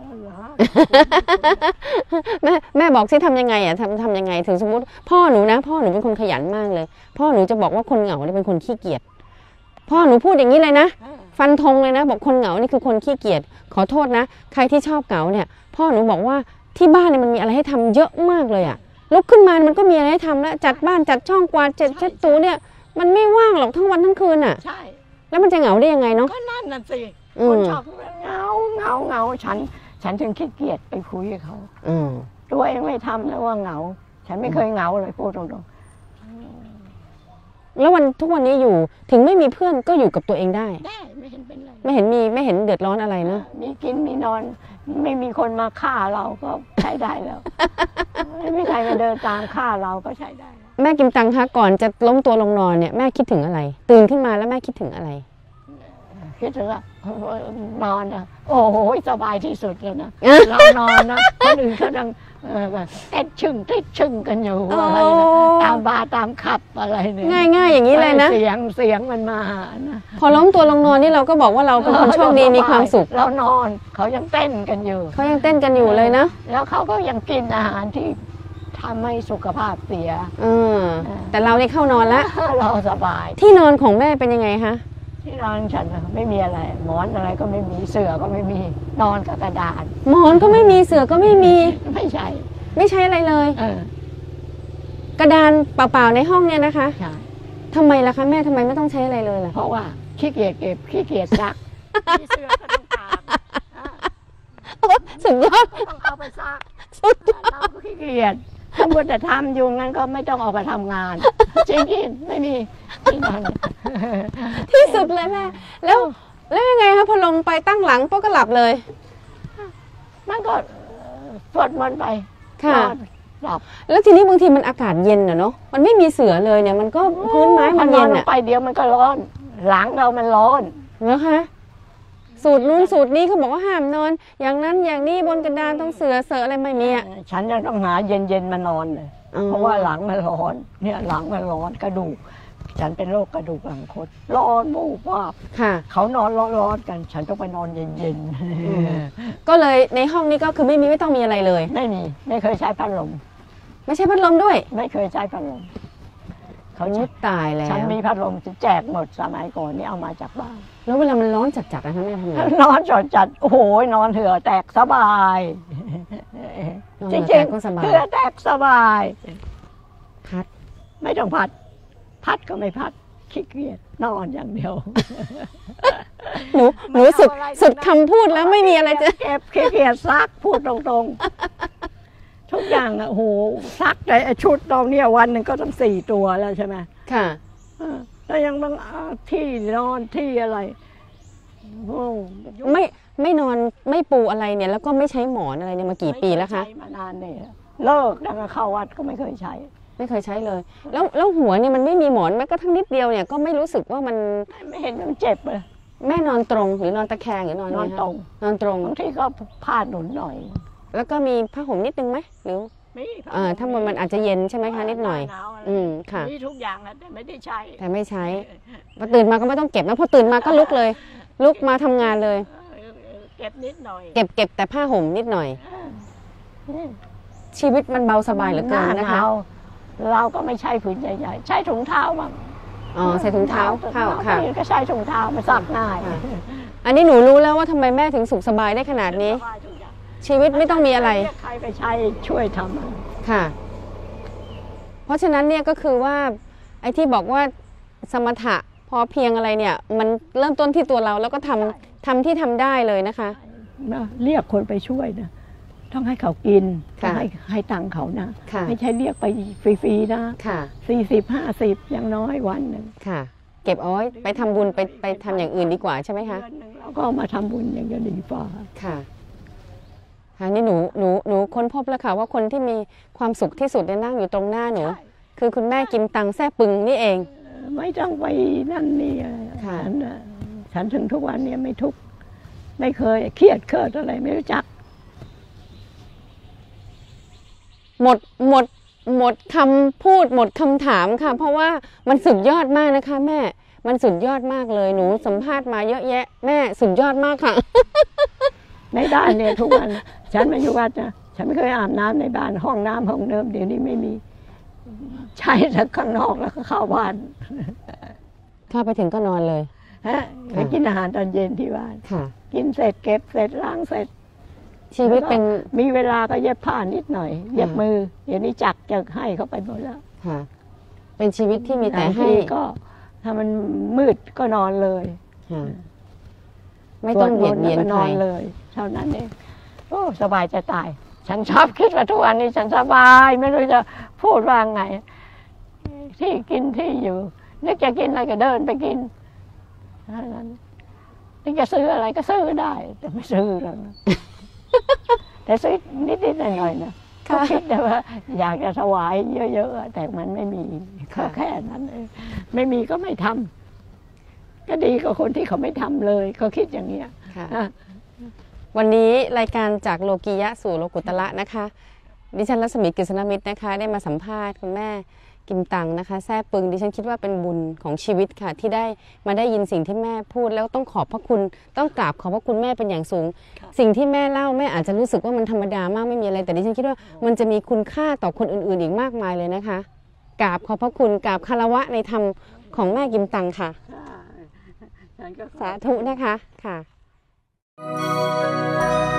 แม่แม่บอกสิทำยังไงอ่ะทำทำยังไงถึงสมมติพ่อหนูนะพ่อหนูเป็นคนขยันมากเลย พ่อหนูจะบอกว่าคนเหงาเนี่ยเป็นคนขี้เกียจพ่อหนูพูดอย่างนี้เลยนะฟันธงเลยนะบอกคนเหงานี่คือคนขี้เกียจขอโทษนะใครที่ชอบเหงาเนี่ยพ่อหนูบอกว่าที่บ้านเนี่ยมันมีอะไรให้ทำเยอะมากเลยอ่ะลุกขึ้นมามันก็มีอะไรให้ทำแล้วจัดบ้านจัดช่องกวาดเช็ดเช็ดตู้เนี่ยมันไม่ว่างหรอกทั้งวันทั้งคืนอ่ะใช่แล้วมันจะเหงาได้ยังไงเนาะก็นั่นน่ะสิอืมคนชอบเหงาเหงาเหงาฉัน ฉันถึงขี้เกียจไปคุยกับเขาอืมตัวเองไม่ทำแล้วว่าเหงา ฉันไม่เคยเหงาเลยพูดตรงแล้ววันทุกวันนี้อยู่ถึงไม่มีเพื่อนก็อยู่กับตัวเองได้ๆได้ไม่เห็นเป็นไรไม่เห็นมีไม่เห็นเดือดร้อนอะไรเนาะมีกินมีนอน ไม่มีคนมาฆ่าเราก็ใช้ได้แล้ว ไม่มีใครมาเดินตามฆ่าเราก็ใช้ได้แล้วแม่กิมตังคะก่อนจะล้มตัวลงนอนเนี่ยแม่คิดถึงอะไร ตื่นขึ้นมาแล้วแม่คิดถึงอะไรคิดถึงว่านอนนะโอ้โหสบายที่สุดเลยนะ เรานอนนะคนอื่นเขาดังเอ่อแบบเต้นชึ่งเต้นชึ่งกันอยู่โอ้อะไรนะตามบาร์ตามขับอะไรเนี่ยง่ายๆอย่างนี้เลยนะเสียงเสียงมันมานะพอล้มตัวลงนอนนี่เราก็บอกว่าเราเป็นคนโชคดีมีความสุขเรานอนเขายังเต้นกันอยู่เขายังเต้นกันอยู่เลยนะแล้วเขาก็ยังกินอาหารที่ทำให้สุขภาพเสียเออแต่เรานี่เข้านอนแล้วเราสบายที่นอนของแม่เป็นยังไงคะที่นอนฉันน่ะไม่มีอะไร หมอนอะไรก็ไม่มีเสื่อก็ไม่มีนอนกับกระดาษหมอนก็ไม่มีเสื่อก็ไม่มีไม่ใช่ไม่ใช้อะไรเลยเออกระดานเปล่าๆในห้องเนี่ยนะคะใช่ทำไมล่ะคะแม่ทำไมไม่ต้องใช้อะไรเลยล่ะเพราะว่าขี้เกียจเก็บขี้เกียจซักมีเสื้อก็ต้องตากอ่ะสุดยอดก็ต้องเอาไปซักสุดยอดเราก็ขี้เกียจถ้ามัวแต่ทำอยู่งั้นก็ไม่ต้องออกไปทำงาน จริงๆไม่มีที่นอนที่สุดเลยแม่แล้วแล้วยังไงคะพอลงไปตั้งหลังปุ๊บก็หลับเลยมันก็เอ่อสวดมนต์ไปค่ะนอนหลับแล้วทีนี้บางทีมันอากาศเย็นอะเนาะมันไม่มีเสือเลยเนี่ยมันก็พื้นไม้มันเย็นลงอะไปเดี๋ยวมันก็ร้อน หลังเรามันร้อนแล้วคะสูตรนู้นสูตรนี้เขาบอกว่าห้ามนอน อย่างนั้นอย่างนี้บนกระดานต้องเสือเสืออะไรไม่มีอะฉันจะต้องหาเย็นๆมานอนเลยอ๋อเพราะว่าหลังมันร้อน เนี่ยหลังมันร้อนกระดูก ฉันเป็นโรคกระดูกหลังคดร้อนมูกว่าบค่ะเขานอนร้อนๆกัน ฉันต้องไปนอนเย็นก็เลยในห้องนี้ก็คือไม่มีไม่ต้องมีอะไรเลยๆ ไม่มีไม่เคยใช้พัดลมไม่ใช่พัดลมด้วยไม่เคยใช้พัดลมเขาโอ้ใช้ตายแล้วฉันมีพัดลมจะแจกหมดสมัยก่อนนี่เอามาจากบ้านแล้วเวลามันร้อนจัดๆนะคะแม่ทำไงนอนจอดจัดโอ้โหนอนเถื่อแตกสบายนอนจเถื่อริแตงกก็สบายๆเถื่อแตกสบายพัดไม่ต้องพัด พัดก็ไม่พัดขี้เกียจนอนอย่างเดียวหนูหนูสุดสุดคำพูดแล้วไม่มีอะไรจะเก็บขี้เกียจซักพูดตรงๆ ทุกอย่างอะโอ้โหซักแต่ไอ้ชุดเราเนี่ยวันหนึ่งก็ต้องสี่ตัวแล้วใช่ไหมค่ะเออแล้วยังบางอ่าที่นอนที่อะไรโอ้ไม่ไม่นอนไม่ปูอะไรเนี่ย แล้วก็ไม่ใช้หมอนอะไรเนี่ยมากี่ปีแล้วคะไม่ใช้มานานเนี่ยเลิกแล้วก็เข้าวัดก็ไม่เคยใช้ไม่เคยใช้เลย แล้วแล้วหัวเนี่ยมันไม่มีหมอนแม้กระทั่งนิดเดียวเนี่ยก็ไม่รู้สึกว่ามันไม่เห็นมันเจ็บเลยแม่นอนตรงหรือนอนตะแคงหรือนอนนอนไคะตรงนอนตรงบางทีก็ผ้าหนุนหน่อยแล้วก็มีผ้าห่มนิดนึงไหมหรือมีอ่าถ้ามันมันอาจจะเย็นใช่ไหมคะนิดหน่อยาาวะไรอืมค่ะมีทุกอย่างนะแต่ไม่ได้ใช้แต่ไม่ใช้พอตื่นมาก็ไม่ต้องเก็บนะพอตื่นมาก็ลุกเลย ลุกมาทำงานเลยเออเก็บนิดหน่อยเก็บเก็บแต่ผ้าห่มนิดหน่อยเออชีวิตมันเบาสบายเหลือเกินหนะหคะวเราก็ไม่ใช่ผืนใหญ่ๆ ใช้ถุงเท้าบ้างอ๋อใส่ถุงเท้าเข้าค่ะก็ใช้ถุงเท้ามาซักง่ายค่ะ อันนี้หนูรู้แล้วว่าทำไมแม่ถึงสุขสบายได้ขนาดนี้สบายทุกอย่างชีวิตไม่ต้องมีอะไรเยกใครไปใช้ช่วยทำค่ะ เพราะฉะนั้นเนี่ยก็คือว่าไอ้ที่บอกว่าสมถะพอเพียงอะไรเนี่ย มันเริ่มต้นที่ตัวเราแล้วก็ทำทำที่ทำได้เลยนะคะเรียกคนไปช่วยนะต้องให้เขากินต้อค่ะงให้ให้ตังค์เขานะค่ะไม่ใช่เรียกไปฟรีๆนะค่ะสี่สิบห้าสิบอย่างน้อยวันหนึ่งค่ะ เก็บเอาไว้ไปทำบุญไปไปทำอย่างอื่นดีกว่าใช่ไหมคะเดือนหนึ่งเราก็เอามาทำบุญอย่างจะดีกว่าค่ะค่ะนี่หนูหนูหนูค้นพบแล้วค่ะว่าคนที่มีความสุขที่สุดเนี่ยนั่งอยู่ตรงหน้าหนู คือคุณแม่กิมตังแซ่ปึงนี่เองไม่ต้องไปนั่นนี่อะไรค่ะฉันน่ะฉันถึงทุกวันเนี้ไม่ทุกข์ไม่เคยเครียดเคิดอะไรไม่รู้จักหมดหมดหมดคำพูดหมดคำถามค่ะ เพราะว่ามันสุดยอดมากนะคะ แม่มันสุดยอดมากเลยหนูสัมภาษณ์มาเยอะแยะแม่สุดยอดมากค่ะในบ้านเนี่ยทุกวันฉันมาอยู่วัดนะฉันไม่เคยอาบน้ำในบ้านห้องน้ำห้องเดิมเดี๋ยวนี้ไม่มีใช้จากข้างนอกแล้วก็เข้าบ้านเข้าไปถึงก็นอนเลยฮะไปกินอาหารตอนเย็นที่บ้านค่ะกินเสร็จเก็บเสร็จล้างเสร็จชีวิตเป็นมีเวลาก็เย็บผ้านิดหน่อย เย็บมือ เดี๋ยวนี้จักรจะให้เขาไปหมดแล้วค่ะ เป็นชีวิตที่มีแต่ให้บางทีก็ถ้ามันมืดก็นอนเลยค่ะไม่ต้องเบียดเบียนสวดมต์แล้วก็นใครอนเลย เท่านั้นเองโอ้สบายจะตาย ฉันชอบคิดว่าทุกวันนี้ฉันสบายไม่รู้จะพูดว่าไง ที่กินที่อยู่นึกจะกินอะไรก็เดินไปกินเท่านั้นนึกจะซื้ออะไรก็ซื้อได้ แต่ไม่ซื้อแล้วนะ แต่ซื้อนิดๆหน่อยๆนะก็คิดแต่ว่า อยากจะถวายเยอะๆแต่มันไม่มีก็แค่นั้นเองไม่มีก็ไม่ทำก็ดีกว่าคนที่เขาไม่ทำเลยเขาคิดอย่างเงี้ยค่ะอ่ะวันนี้รายการจากโลกียะสู่โลกุตละนะคะ ดิฉันรัศมีกฤษณมิตรนะคะ ได้มาสัมภาษณ์คุณแม่กิมตังนะคะแซ่ปึงดิฉันคิดว่าเป็นบุญของชีวิตค่ะ ที่ได้มาได้ยินสิ่งที่แม่พูดแล้วต้องขอบพระคุณต้องกราบขอบพระคุณแม่เป็นอย่างสูง สิ่งที่แม่เล่าแม่อาจจะรู้สึกว่ามันธรรมดามากไม่มีอะไร แต่ดิฉันคิดว่ามันจะมีคุณค่าต่อคนอื่นๆอีกมากมายเลยนะคะกราบขอบพระคุณกราบคารวะในธรรมของแม่กิมตังค่ะฉันก็ขอสาธุนะคะค่ะ